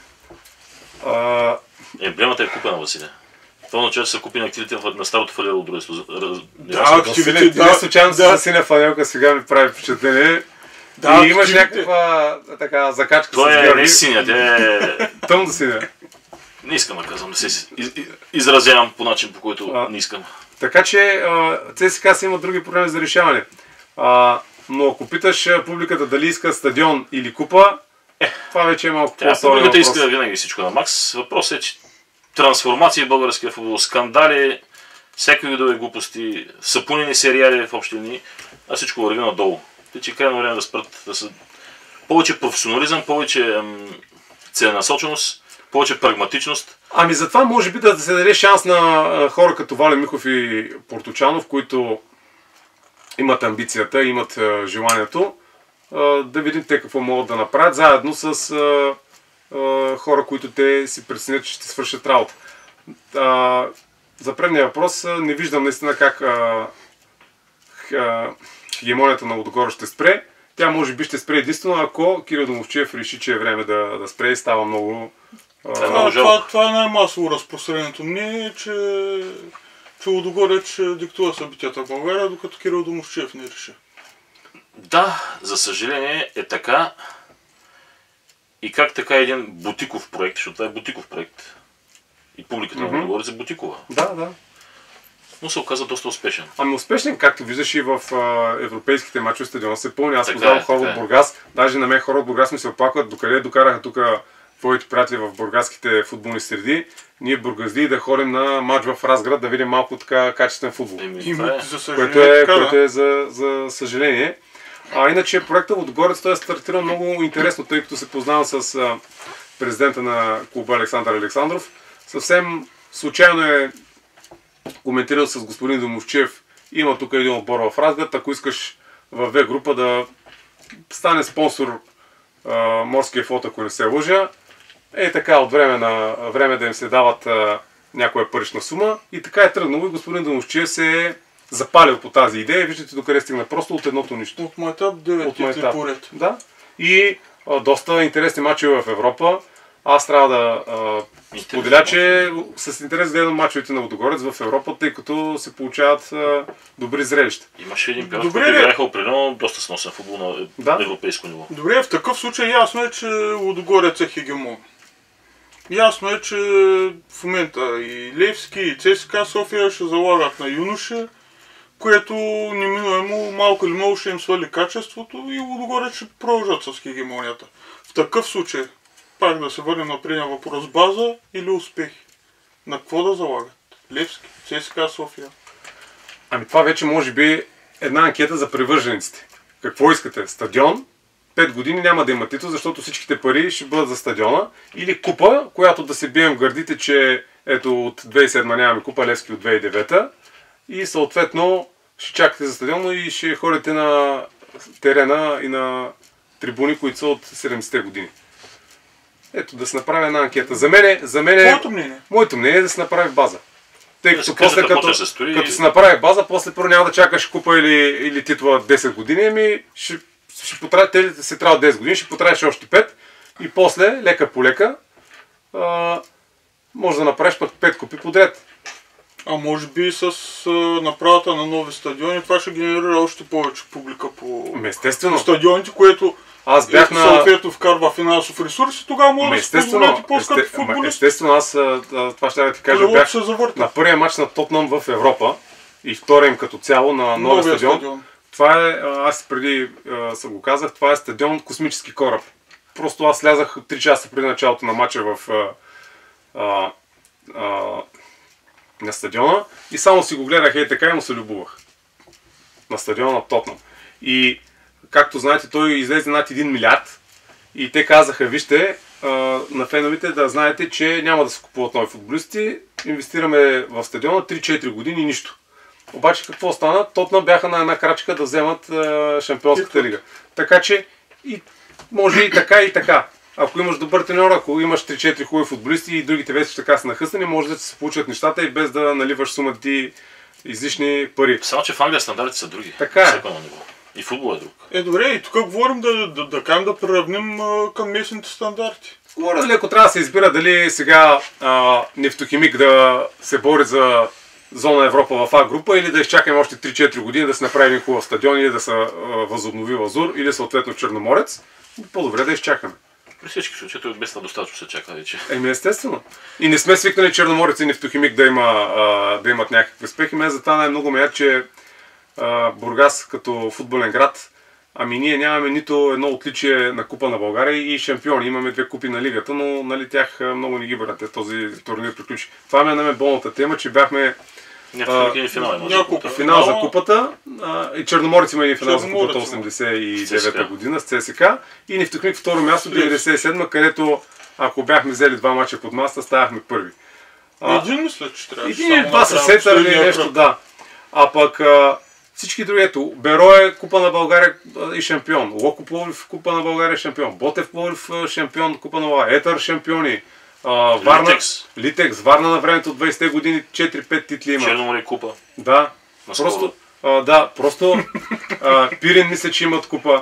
а, Емблемата е купена, Василе. Това означава, че са купени активите на старото фалирало дружество. Раз- Да, ясно. активите, Василе, ти да, не случайно си да. за синя фанелка, сега ми прави впечатление. Да, и имаш активите. някаква така закачка Той с е гърди. не синя, тя е... Тъмно синя. Не искам да казвам, да се из- из- изразявам по начин, по който А. не искам. Така че а, ЦСКА си има други проблеми за решаване. А, но ако питаш а, публиката дали иска стадион или купа, е, това вече е малко Тя по-особен публиката въпрос. иска винаги всичко на макс. Въпросът е, че трансформации в българския футбол, скандали, всякакви видове глупости, сапунени сериали в общи линии, а всичко върви надолу. Те, че е крайно време да спрат, да са повече професионализъм, повече ам, целенасоченост, повече прагматичност. Ами затова може би да се даде шанс на а, хора като Вале Михов и Порточанов, които имат амбицията, имат а, желанието, а, да видим те какво могат да направят, заедно с а, а, хора, които те си преценят, че ще свършат работа. А, за предния въпрос а, не виждам наистина как а, х- хегемонията на Лудогорец ще спре. Тя може би ще спре единствено, ако Кирил Домовчиев реши, че е време да, да спре и става много... а, Това е Това, много жалко. това, това е най-масово разпространеното мнение, че, че Лудогорец диктува събитията в България, докато Кирил Домовчиев не реши. Да, за съжаление е така. И как така един бутиков проект, защото това е бутиков проект. И публиката на Лудогорец е бутикова. Да, да. Но се оказа доста успешен. Ами успешен, както виждаш и в а, европейските мачове, стадиона се пълни. Аз Така познавам е, хора така от е. Бургас. Даже на мен хора от Бургас ми се оплакват, докъде докараха тук твоите приятели в бургаските футболни среди. Ние бургазли да ходим на матч в Разград, да видим малко така качествен футбол. Еми, И това е. за съжаление, Което е, така, което да. е за, за съжаление. А иначе проектът Лудогорец той е стартирал много интересно, тъй като се познавам с а, президента на клуба Александър Александров. Съвсем случайно е коментирал с господин Домовчиев. Има тук един отбор в Разград. Ако искаш в В група да стане спонсор а, Морския флот, ако не се лъжа, е така от време на време да им се дават а, някоя парична сума. И така е тръгнало и господин Домовчиев се е запалил по тази идея. Виждате докъде стигна просто от едното нищо. От Майтап девет От титли Майтап. поред. Да. И а, доста интересни мачове в Европа. Аз трябва да а, споделя, че с интерес гледам мачовете на Лудогорец в Европа, тъй като се получават а, добри зрелища. Имаше един период, Добре, който бе. играеха определено доста сносен футбол на Да. европейско ниво. Добре, в такъв случай ясно е, че Лудогорец е хегемон. Ясно е, че в момента и Левски, и ЦСКА София ще залагат на юноши, което неминуемо малко или много ще им свали качеството и Лудогорец ще продължат с хегемонията. В такъв случай, пак да се върнем на предния въпрос, база или успехи? На какво да залагат? Левски, ЦСКА София. Ами това вече може би една анкета за привържениците. Какво искате? Стадион? Пет години няма да има титул, защото всичките пари ще бъдат за стадиона. Или купа, която да се бием в гърдите, че ето от две хиляди и седма нямаме купа, Левски от две хиляди и девета. И съответно ще чакате за стадиона и ще ходите на терена и на трибуни, които са от седемдесетте години. Ето да се направи една анкета. За мен, за мен Твоето мнение? моето мнение е да се направи база. Тъй Да се като кажат, после, да като, почне да се строи като и- се направи база, после първо няма да чакаш купа или, или титла десет години, ами ще, ще потра... те се трябва десет години, ще потраеш още пет и после, лека по лека, а, може да направиш пък пет купи подред. А може би с а, направата на нови стадиони това ще генерира още повече публика по, Ами, естествено. по стадионите, което Аз бях е, на... съответно вкарва финансов ресурс и тогава може Ама да се позволите естествено, по-скъпи есте... ама футболисти. естествено, аз а, а, това ще да ти кажа, Колелото бях се завърта. на първия матч на Тотнам в Европа и втория им като цяло на новия Новия стадион. стадион. Това е, а, аз преди а, съм го казах, това е стадион космически кораб. Просто аз слязах три часа преди началото на матча в а, а, а, на стадиона и само си го гледах и така и му се любовах. На стадиона на Тотнам. И както знаете, той излезе над един милиард и те казаха, вижте, а, на феновете да знаете, че няма да се купуват нови футболисти, инвестираме в стадиона три-четири години и нищо. Обаче какво стана? Тотнам бяха на една крачка да вземат а, Шампионската лига. Така че и, може и така и така. Ако имаш добър треньор, ако имаш три-четири хубави футболисти и другите вече така са нахъснани, може да се получат нещата и без да наливаш сума ти излишни пари. Само, че в Англия стандартите са други. Така е. Всяко едно ниво. И футбол е друг. Е, добре, и тук говорим да, да, да кажем да приравним а, към местните стандарти. Говоря дали ако трябва да се избира дали сега а, Нефтохимик да се бори за зона Европа в А група или да изчакаме още три-четири години да се направи един хубав стадион или да се а, възобнови Лазур или съответно Черноморец, по-добре да изчакаме. При всички случаи той без достатъчно се чака вече. Еми естествено. И не сме свикнали Черноморец и Нефтохимик да, има, а, да имат някакви успехи. Мен затова най-много ме е, че а, Бургас като футболен град, ами ние нямаме нито едно отличие на Купа на България и шампиони. Имаме две купи на лигата, но нали, тях много не ги бърнате. Този турнир приключи. Това ме е на мен болната тема, че бяхме Някакви финали може няколко да финал за купата а, и Черноморец има един финал за купата Черноморец, осемдесет и девета година с ЦСКА и Нефтохимик второ място деветдесет и седма, където ако бяхме взели два мача под масата, ставахме първи. А, Един мисля, че трябва. един или два са сетър или нещо, да. А пък а, всички други, ето, Беро е Купа на България и шампион, Локо Пловдив Купа на България шампион, Ботев Пловдив шампион, Купа на България, Етър шампиони, а, Варна, Литекс. Литекс, Варна на времето от двайсетте години четири-пет титли има. Черноморе купа. Да, Наскоро. просто, а, да, просто а, Пирин мисля, че имат купа.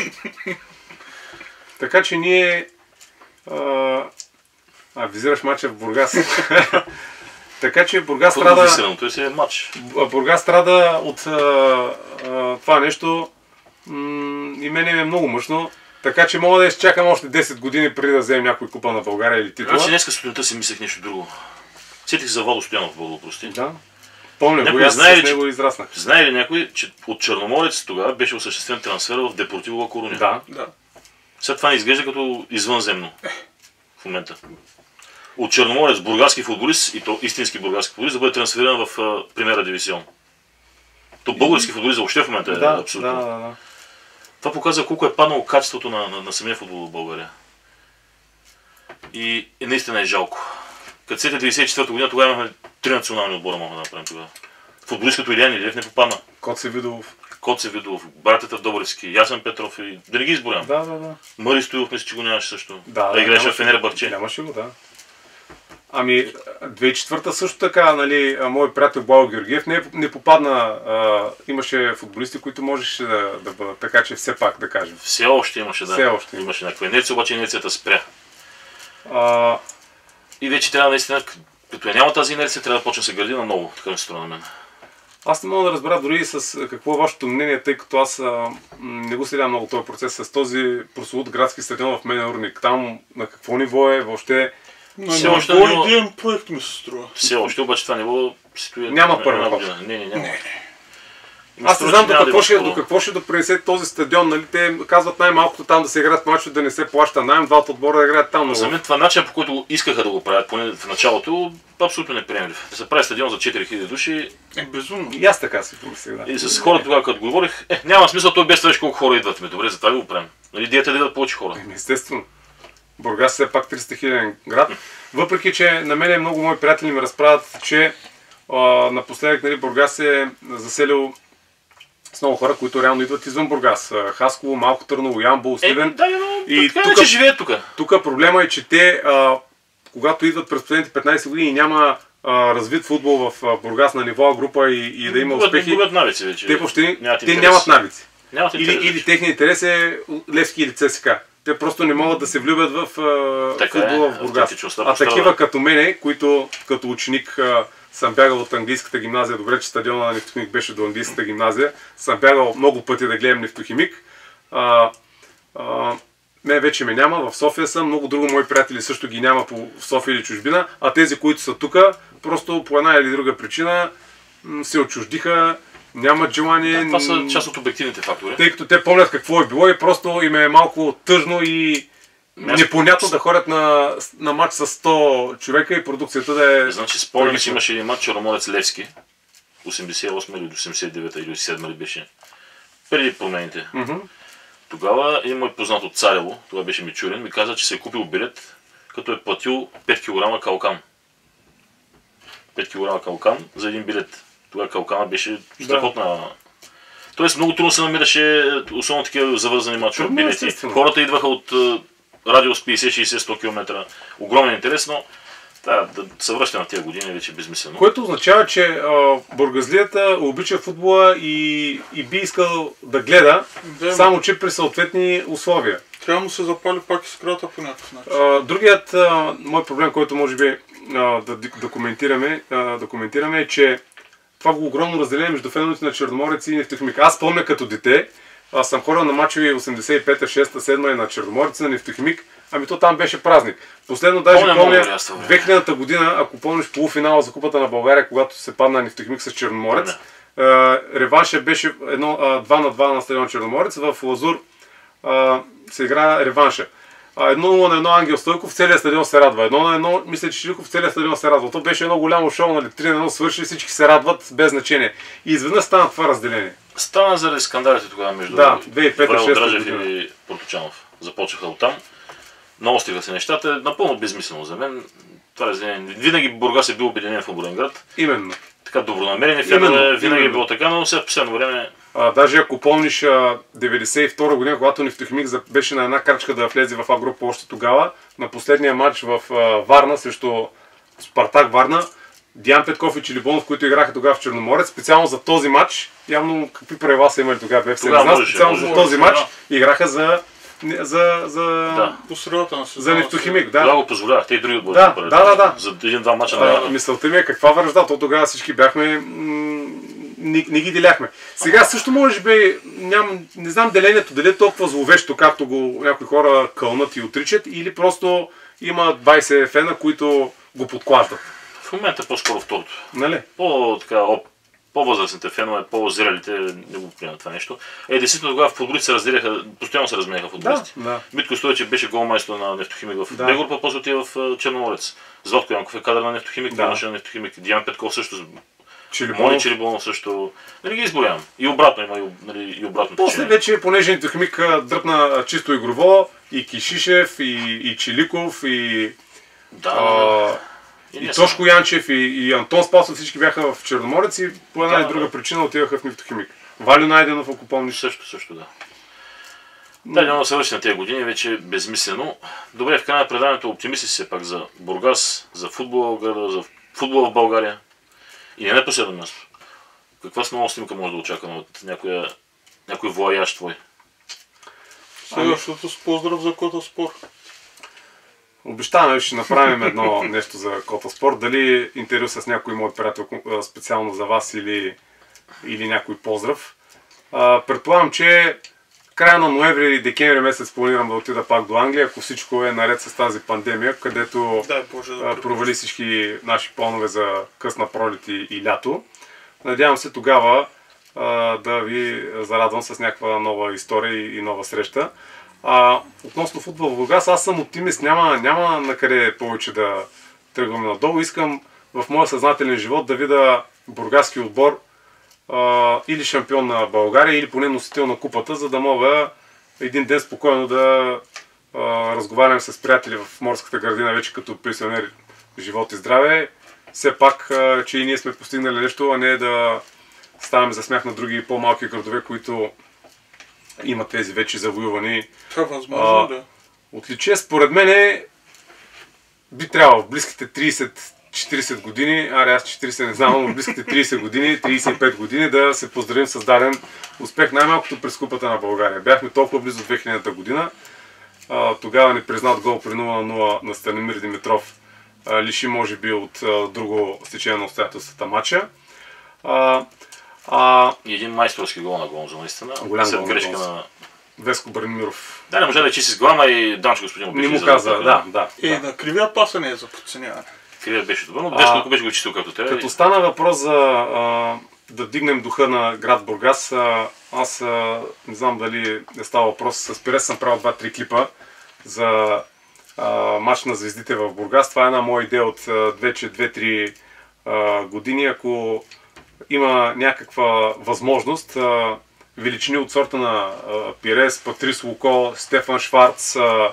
Така че ние... А, а визираш мача в Бургас. Така че Бургас страда... Той си е матч. Бургас страда от а, а, това нещо м- и мене ми е много мъчно. Така че мога да изчакам още десет години преди да вземем някой купа на България или титла. Значи днеска сутринта си мислех нещо друго. Сетих за Владо Стоянов, Бог да прости. Да. Помня го, Някой аз знае ли, с него че- израснах. Знае ли някой, че от Черноморец тогава беше осъществен трансфер в Депортиво Ла Коруня? Да. Да. След това не изглежда като извънземно. В момента. От Черноморец, бургаски футболист, и то истински бургаски футболист, да бъде трансфериран в а, Примера дивизион. То български футболист въобще в момента е Да, абсолютно. да, да, да. Това показва колко е паднало качеството на, на, на самия футбол в България. И, и наистина е жалко. Като сетя деветдесет и четвърта година, тогава имахме три национални отбора, мога да направим тогава. Футболист като Илиян Илиев не попадна. Коце Видолов. Коце Видолов, братята Добревски, Ясен Петров и да не ги изборям. Да, да, да. Мари Стоилов, мисля, че го нямаше също. Да, да играеше в нямаше- Фенербахче. Нямаше го, да. Ами, две хиляди и четвърта също така, нали, а, мой приятел Благо Георгиев не, не попадна, а, имаше футболисти, които можеше да, да бъдат, така че все пак да кажем. Все още имаше, да. Все още. Имаше някаква инерция, обаче инерцията спря. А, И вече трябва наистина, като я няма тази инерция, трябва да почне да се гради на ново, така ми се струва на мен. аз не мога да разбера дори с какво е вашето мнение, тъй като аз а, м, не го следя много този процес с този прословут градски стадион в Менеурник. Там на какво ниво е въобще? На Все още ниво ниво- един проект ми се струва. Все още, обаче това ниво стои Няма една първа година. Не, не, няма. Ми Аз струва, не знам че до няма да какво, има ще, такова. до какво ще допринесе този стадион. Нали? Те казват най-малкото там да се играят мачове, да не се плаща найем, двата отбора да играят там. За Но... мен това начин, по който искаха да го правят, поне в началото, абсолютно неприемлив. Да се прави стадион за четири хиляди души Е, безумно. И аз така си помислих, да. и с хората тогава, като говорих, е, няма смисъл, той без това виж колко хора идват. Ме, добре, затова ли го правим? Нали, идеята е да идват повече хора. Еми, естествено. Бургас е пак триста хиляден град. Въпреки, че на мен много мои приятели ми разправят, че а, напоследък нали, Бургас е заселил с много хора, които реално идват извън Бургас. А, Хасково, Малко Търново, Ямбол, Е, Сливен. да, но И така тука- че живеят тук. Тук проблема е, че те, а, когато идват през последните петнайсет години, няма а, развит футбол в а, Бургас на ниво група и, и да има Губят, успехи. губят навици вече. Те въобще нямат те интерес. нямат навици. Нямат Или, интерес или вече. техният интерес е Левски или ЦСКА. Те просто не могат да се влюбят в а, Така е, футбола в Бургас. автентичността А пострада. такива като мене, които като ученик а, съм бягал от английската гимназия, добре, че стадиона на Нефтохимик беше до английската гимназия, съм бягал много пъти да гледам Нефтохимик. А, а, Мен вече ме няма, в София съм, много друго мои приятели също ги няма по София или чужбина, а тези, които са тук, просто по една или друга причина м, се отчуждиха, нямат желание. Да, това са част от обективните фактори. Тъй като те помнят какво е било и просто им е малко тъжно и Място- непонятно да ходят на, на матч с сто човека и продукцията да е... Значи спомням, че трагична. имаше един матч Черноморец Левски, осемдесет и осма или осемдесет и девета или седма ли беше, преди промените. Мгм. Тогава един мой познат от Царево, това беше Мичурин, ми каза, че се е купил билет, като е платил пет килограма калкан. пет килограма калкан за един билет. Тогава калкана беше страхотна. Тоест много трудно се намираше, особено такива завързани мачове, Трудно, билети. естествено. Хората идваха от е, радиус петдесет, шейсет, сто километра. Огромен интерес, но да, да се връща на тия години вече безмислено. Което означава, че а, бургазлията обича футбола и, и би искал да гледа, Да, само че при съответни условия. трябва му се запали пак искрата по някакъв начин. А, другият а, мой проблем, който може би а, да, да, коментираме, а, да коментираме е, че това го огромно разделение между феновете на Черноморец и Нефтохимик. Аз помня като дете, аз съм ходил на мачове осемдесет и пета, шеста, седма и на Черноморец, на Нефтохимик, ами то там беше празник. Последно даже Помня помня, много ясно време. две хилядната година, ако помниш полуфинала за Купата на България, когато се падна Нефтохимик с Черноморец, а, реванша беше едно, а, два на два на стадион Черноморец, в Лазур а, се игра реванша. А, едно нула на едно Ангел Стойков, целият стадион се радва. Едно на едно, мисля, че Шиликов, целият стадион се радва. То беше едно голямо шоу, нали, три на едно свърши, всички се радват без значение. И изведнъж стана това разделение. Стана заради скандалите тогава между Да, две хиляди и пета, Врайл шеста Дражев година. и Проточанов. Започнаха оттам. Наостриха се нещата. Напълно безмислено за мен. Това разделение. Винаги Бургас е бил обединен футболен град. Именно. Така добронамерени Именно, фенове, винаги е именно. било така, но сега в последно време А, даже ако помниш а, деветдесет и втора година, когато Нефтохимик за- беше на една крачка да влезе в А група още тогава, на последния матч в а, Варна срещу Спартак Варна, Диан Петков и Чилибонов, които играха тогава в Черноморец, специално за този матч, явно какви правила са имали тогава в еф си, не Тогава знам, можеше, специално за можеше, този да. матч играха за, не- за, за, да. По средата на за сезона. Нефтохимик. Тогава Да. го позволявах. Те и други отбори. Да, го правят. да, да, да. За един-два мача А, на мисълта ми е каква връжда, то тогава всички бяхме, м- не, не ги деляхме. Сега също може би, ням, не знам делението дали е толкова зловещо, както го някои хора кълнат и отричат, или просто има двайсет фена, които го подклаждат. В момента по-скоро второто. Нали? По-така, оп- по-възрастните фенове, по-зрелите не го приемат това нещо. Е, действително тогава в футболите се разделяха, постоянно се разменяха футболисти. да. Митко Стойчев беше голмайстор на Нефтохимик в Да. Б група, после отива в а, Черноморец. Златко Янков е кадър на Нефтохимик, Да. да. на Нефтохимик. Диан Петков също, Мони Чилибонов. Чилибонов също. Нали ги изборявам. И обратно има, и, нали, и обратно. После течение. вече, понеже Нефтохимик а, дръпна чисто игрово, и Кишишев, и, и Чиликов, и, Да, а, и, и не Тошко Янчев, и, и Антон Спасов, всички бяха в Черноморец и по една Да, или друга да. причина отиваха в Нефтохимик. Валю Найденов, ако помниш. Също, също, да. Да, няма да се върши на тези години, вече е безмислено. Добре, в края на предаването оптимисти се пак за Бургас, за футбола в града, за футбола в България. И не на последно място. Каква с нова снимка може да очакваме от някоя, някой вояж твой? Следващото с поздрав за Кота Спор. Обещаваме, ще направим едно нещо за Кота Спорт. Дали интервю с някой мой приятел а, специално за вас или, или някой поздрав. А, предполагам, че края на ноември или декември месец планирам да отида пак до Англия, ако всичко е наред с тази пандемия, където Дай Боже да а, провали всички наши планове за късна пролет и, и лято. Надявам се тогава а, да ви зарадвам с някаква нова история и, и нова среща. А, относно футбол в Бургас, аз съм оптимист, няма, няма на къде повече да тръгваме надолу. Искам в моя съзнателен живот да видя бургаски отбор а, или шампион на България, или поне носител на купата, за да мога един ден спокойно да а, разговарям с приятели в морската градина, вече като пенсионер, живот и здраве. Все пак, а, че и ние сме постигнали нещо, а не да ставаме за смях на други по-малки градове, които имат тези вече завоювани Това възможно А, ли? отличие. Според мен би трябвало в близките трийсет четирийсет години, аре аз четирийсет не знам, но близките трийсет години, трийсет и пет години да се поздравим с даден успех, най-малкото през Купата на България. Бяхме толкова близо две хилядната година, а, тогава ни признат гол при нула на нула на Станимир Димитров, а, лиши може би от а, друго стечение на обстоятелствата матча. А, а... И един майсторски гол на Гонзо, наистина. Голям След гол грешка на на... Веско Бранимиров. Да, не може да чисти с глама и Данчо господин Не му каза, да, да. Е, да. на кривия паса не е за подценяване. Кривия беше добър, но Дешко, ако беше го чистил както трябва. Като стана въпрос за а, да дигнем духа на град Бургас, а, аз а, не знам дали е става въпрос, с Пирес съм правил два-три клипа за а, матч на звездите в Бургас. Това е една моя идея от вече две-три години. Ако има някаква възможност, а, величини от сорта на а, Пирес, Патрис Луко, Стефан Шварц, а,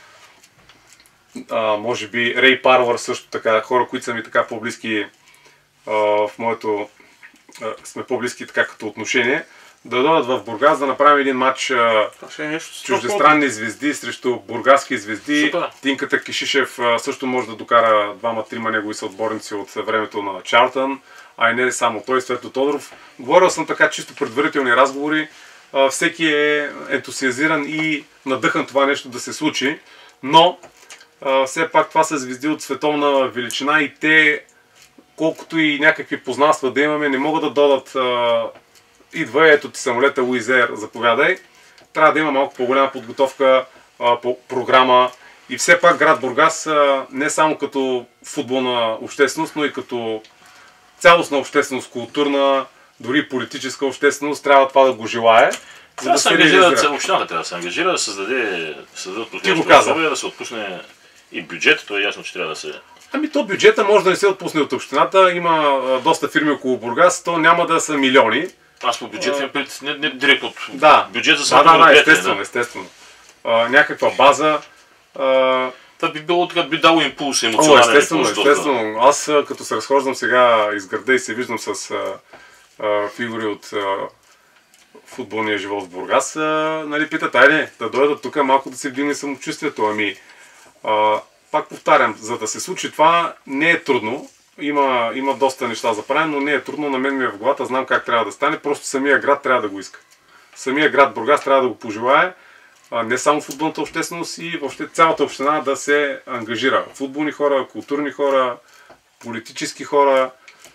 а, може би Рей Парвар също така, хора, които са ми така по-близки а, в моето, а, сме по-близки така като отношение, да дойдат в Бургас, да направим един матч а, е чуждестранни звезди срещу бургаски звезди. Супер. Тинката Кишишев а, също може да докара двама-трима негови съотборници от времето на Чартън, а и не само той, Светло Тодоров. Говорил съм така чисто предварителни разговори. А, всеки е ентусиазиран и надъхан това нещо да се случи, но а, все пак това са звезди от световна величина и те, колкото и някакви познанства да имаме, не могат да додат а, идва, ето ти самолета Уизер, заповядай. Трябва да има малко по-голяма подготовка, а, по програма и все пак град Бургас а, не само като футболна общественост, но и като цялостна общественост, културна, дори политическа общественост, трябва това да го желае. За да се ангажира, общината трябва да се ангажира, да създаде, създадат подходящи условия, да се отпусне и бюджет, то е ясно, че трябва да се... Ами то бюджета може да не се отпусне от общината, има а, доста фирми около Бургас, то няма да са милиони. Аз по бюджет имам пред, не, не директно от да. бюджет за да, самото да, да, естествено, да. естествено. А, някаква база. А... Това би било така, би дало импулс, О, емоционален естествено, импулс. естествено. Аз като се разхождам сега из града и се виждам с а, а, фигури от а, футболния живот в Бургас, а, нали, питат, айде, да дойдат тук малко да се вдигне самочувствието. Ами, а, пак повтарям, за да се случи това не е трудно. Има, има доста неща за правене, но не е трудно. На мен ми е в главата, знам как трябва да стане. Просто самия град трябва да го иска. Самия град Бургас трябва да го пожелае. А, не само футболната общественост и въобще цялата община да се ангажира. Футболни хора, културни хора, политически хора.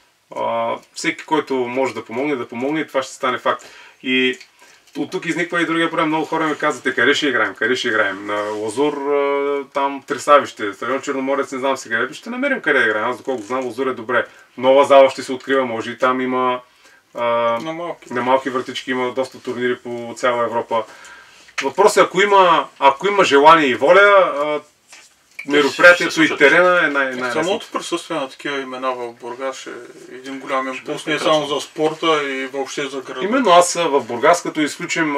А, всеки, който може да помогне, да помогне и това ще стане факт. И от тук изниква и другия проблем. Много хора ми казвате, къде ще играем, къде ще играем. На Лазур, там Тресавище, Стадион Черноморец, не знам сега. Ще намерим къде да играем. Аз доколко знам, Лазур е добре. Нова зала ще се открива, може и там има а, на, малки. на малки вратички, има доста турнири по цяла Европа. Въпросът е, ако има, ако има желание и воля, мероприятието и терена е най-лесното. Самото присъствие на такива имена в Бургас е един голям импулс, не само за спорта и въобще за града. Именно аз в Бургас, като изключим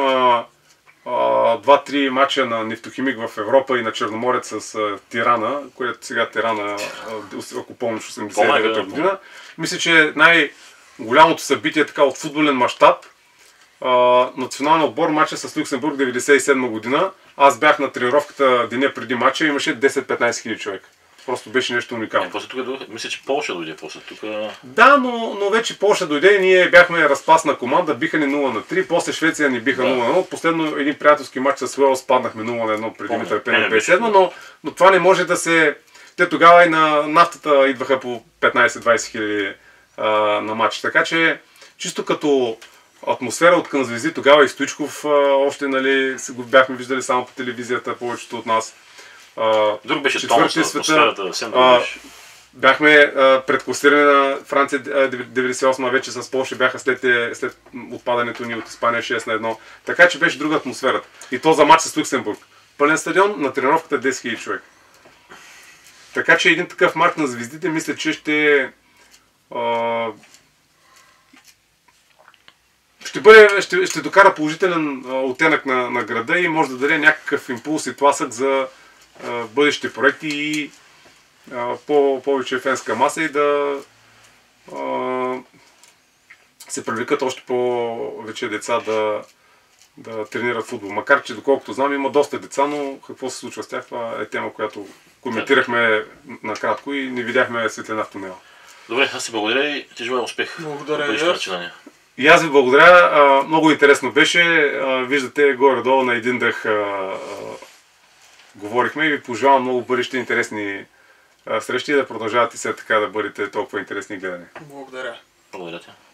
два-три матча на Нефтохимик в Европа и на Черноморец с а, Тирана, което сега Тирана, а, ако помниш, осемдесет и девета година, мисля, че най-голямото събитие така от футболен мащаб, националния отбор, матча с Люксембург деветдесет и седма година. Аз бях на тренировката деня преди матча и имаше десет-петнайсет хиляди човека. Просто беше нещо уникално. Е, после тук дойде, мисля, че Полша дойде после тук. Да, но, но вече Полша дойде и ние бяхме разпасна команда, биха ни нула на три, после Швеция ни биха нула на едно. Последно един приятелски матч с Уелс паднахме нула на едно преди нетърпение две хиляди и седма, но, но това не може да се... Те тогава и на нафтата идваха по петнайсет-двайсет хиляди на матч. Така че чисто като атмосфера от към звезди, тогава и Стоичков още, нали, го бяхме виждали само по телевизията, повечето от нас. Друг беше тонус, атмосферата, съвсем друг беше. Бяхме предкласирани на Франция деветдесет и осма, вече с Полша бяха след, след отпадането ни от Испания шест на едно. Така че беше друга атмосферата. И то за матч с Люксембург. Пълен стадион, на тренировката десет хиляди човек. Така че един такъв матч на звездите, мисля, че ще... А, ще, бъде, ще, ще докара положителен а, оттенък на, на града и може да даде някакъв импулс и тласък за а, бъдещи проекти и а, по, повече фенска маса и да а, се привлекат още повече деца да, да тренират футбол. Макар че, доколкото знам, има доста деца, но какво се случва с тях, това е тема, която коментирахме накратко и не видяхме светлина в тунела. Добре, аз ти благодаря и ти желая успех. Благодаря в и аз. начинания. И аз ви благодаря. А, много интересно беше. А, виждате, горе-долу на един дъх а, а, говорихме и ви пожелавам много бъдещи интересни а, срещи и да продължавате сега така да бъдете толкова интересни гледани. Благодаря. Благодаря ти.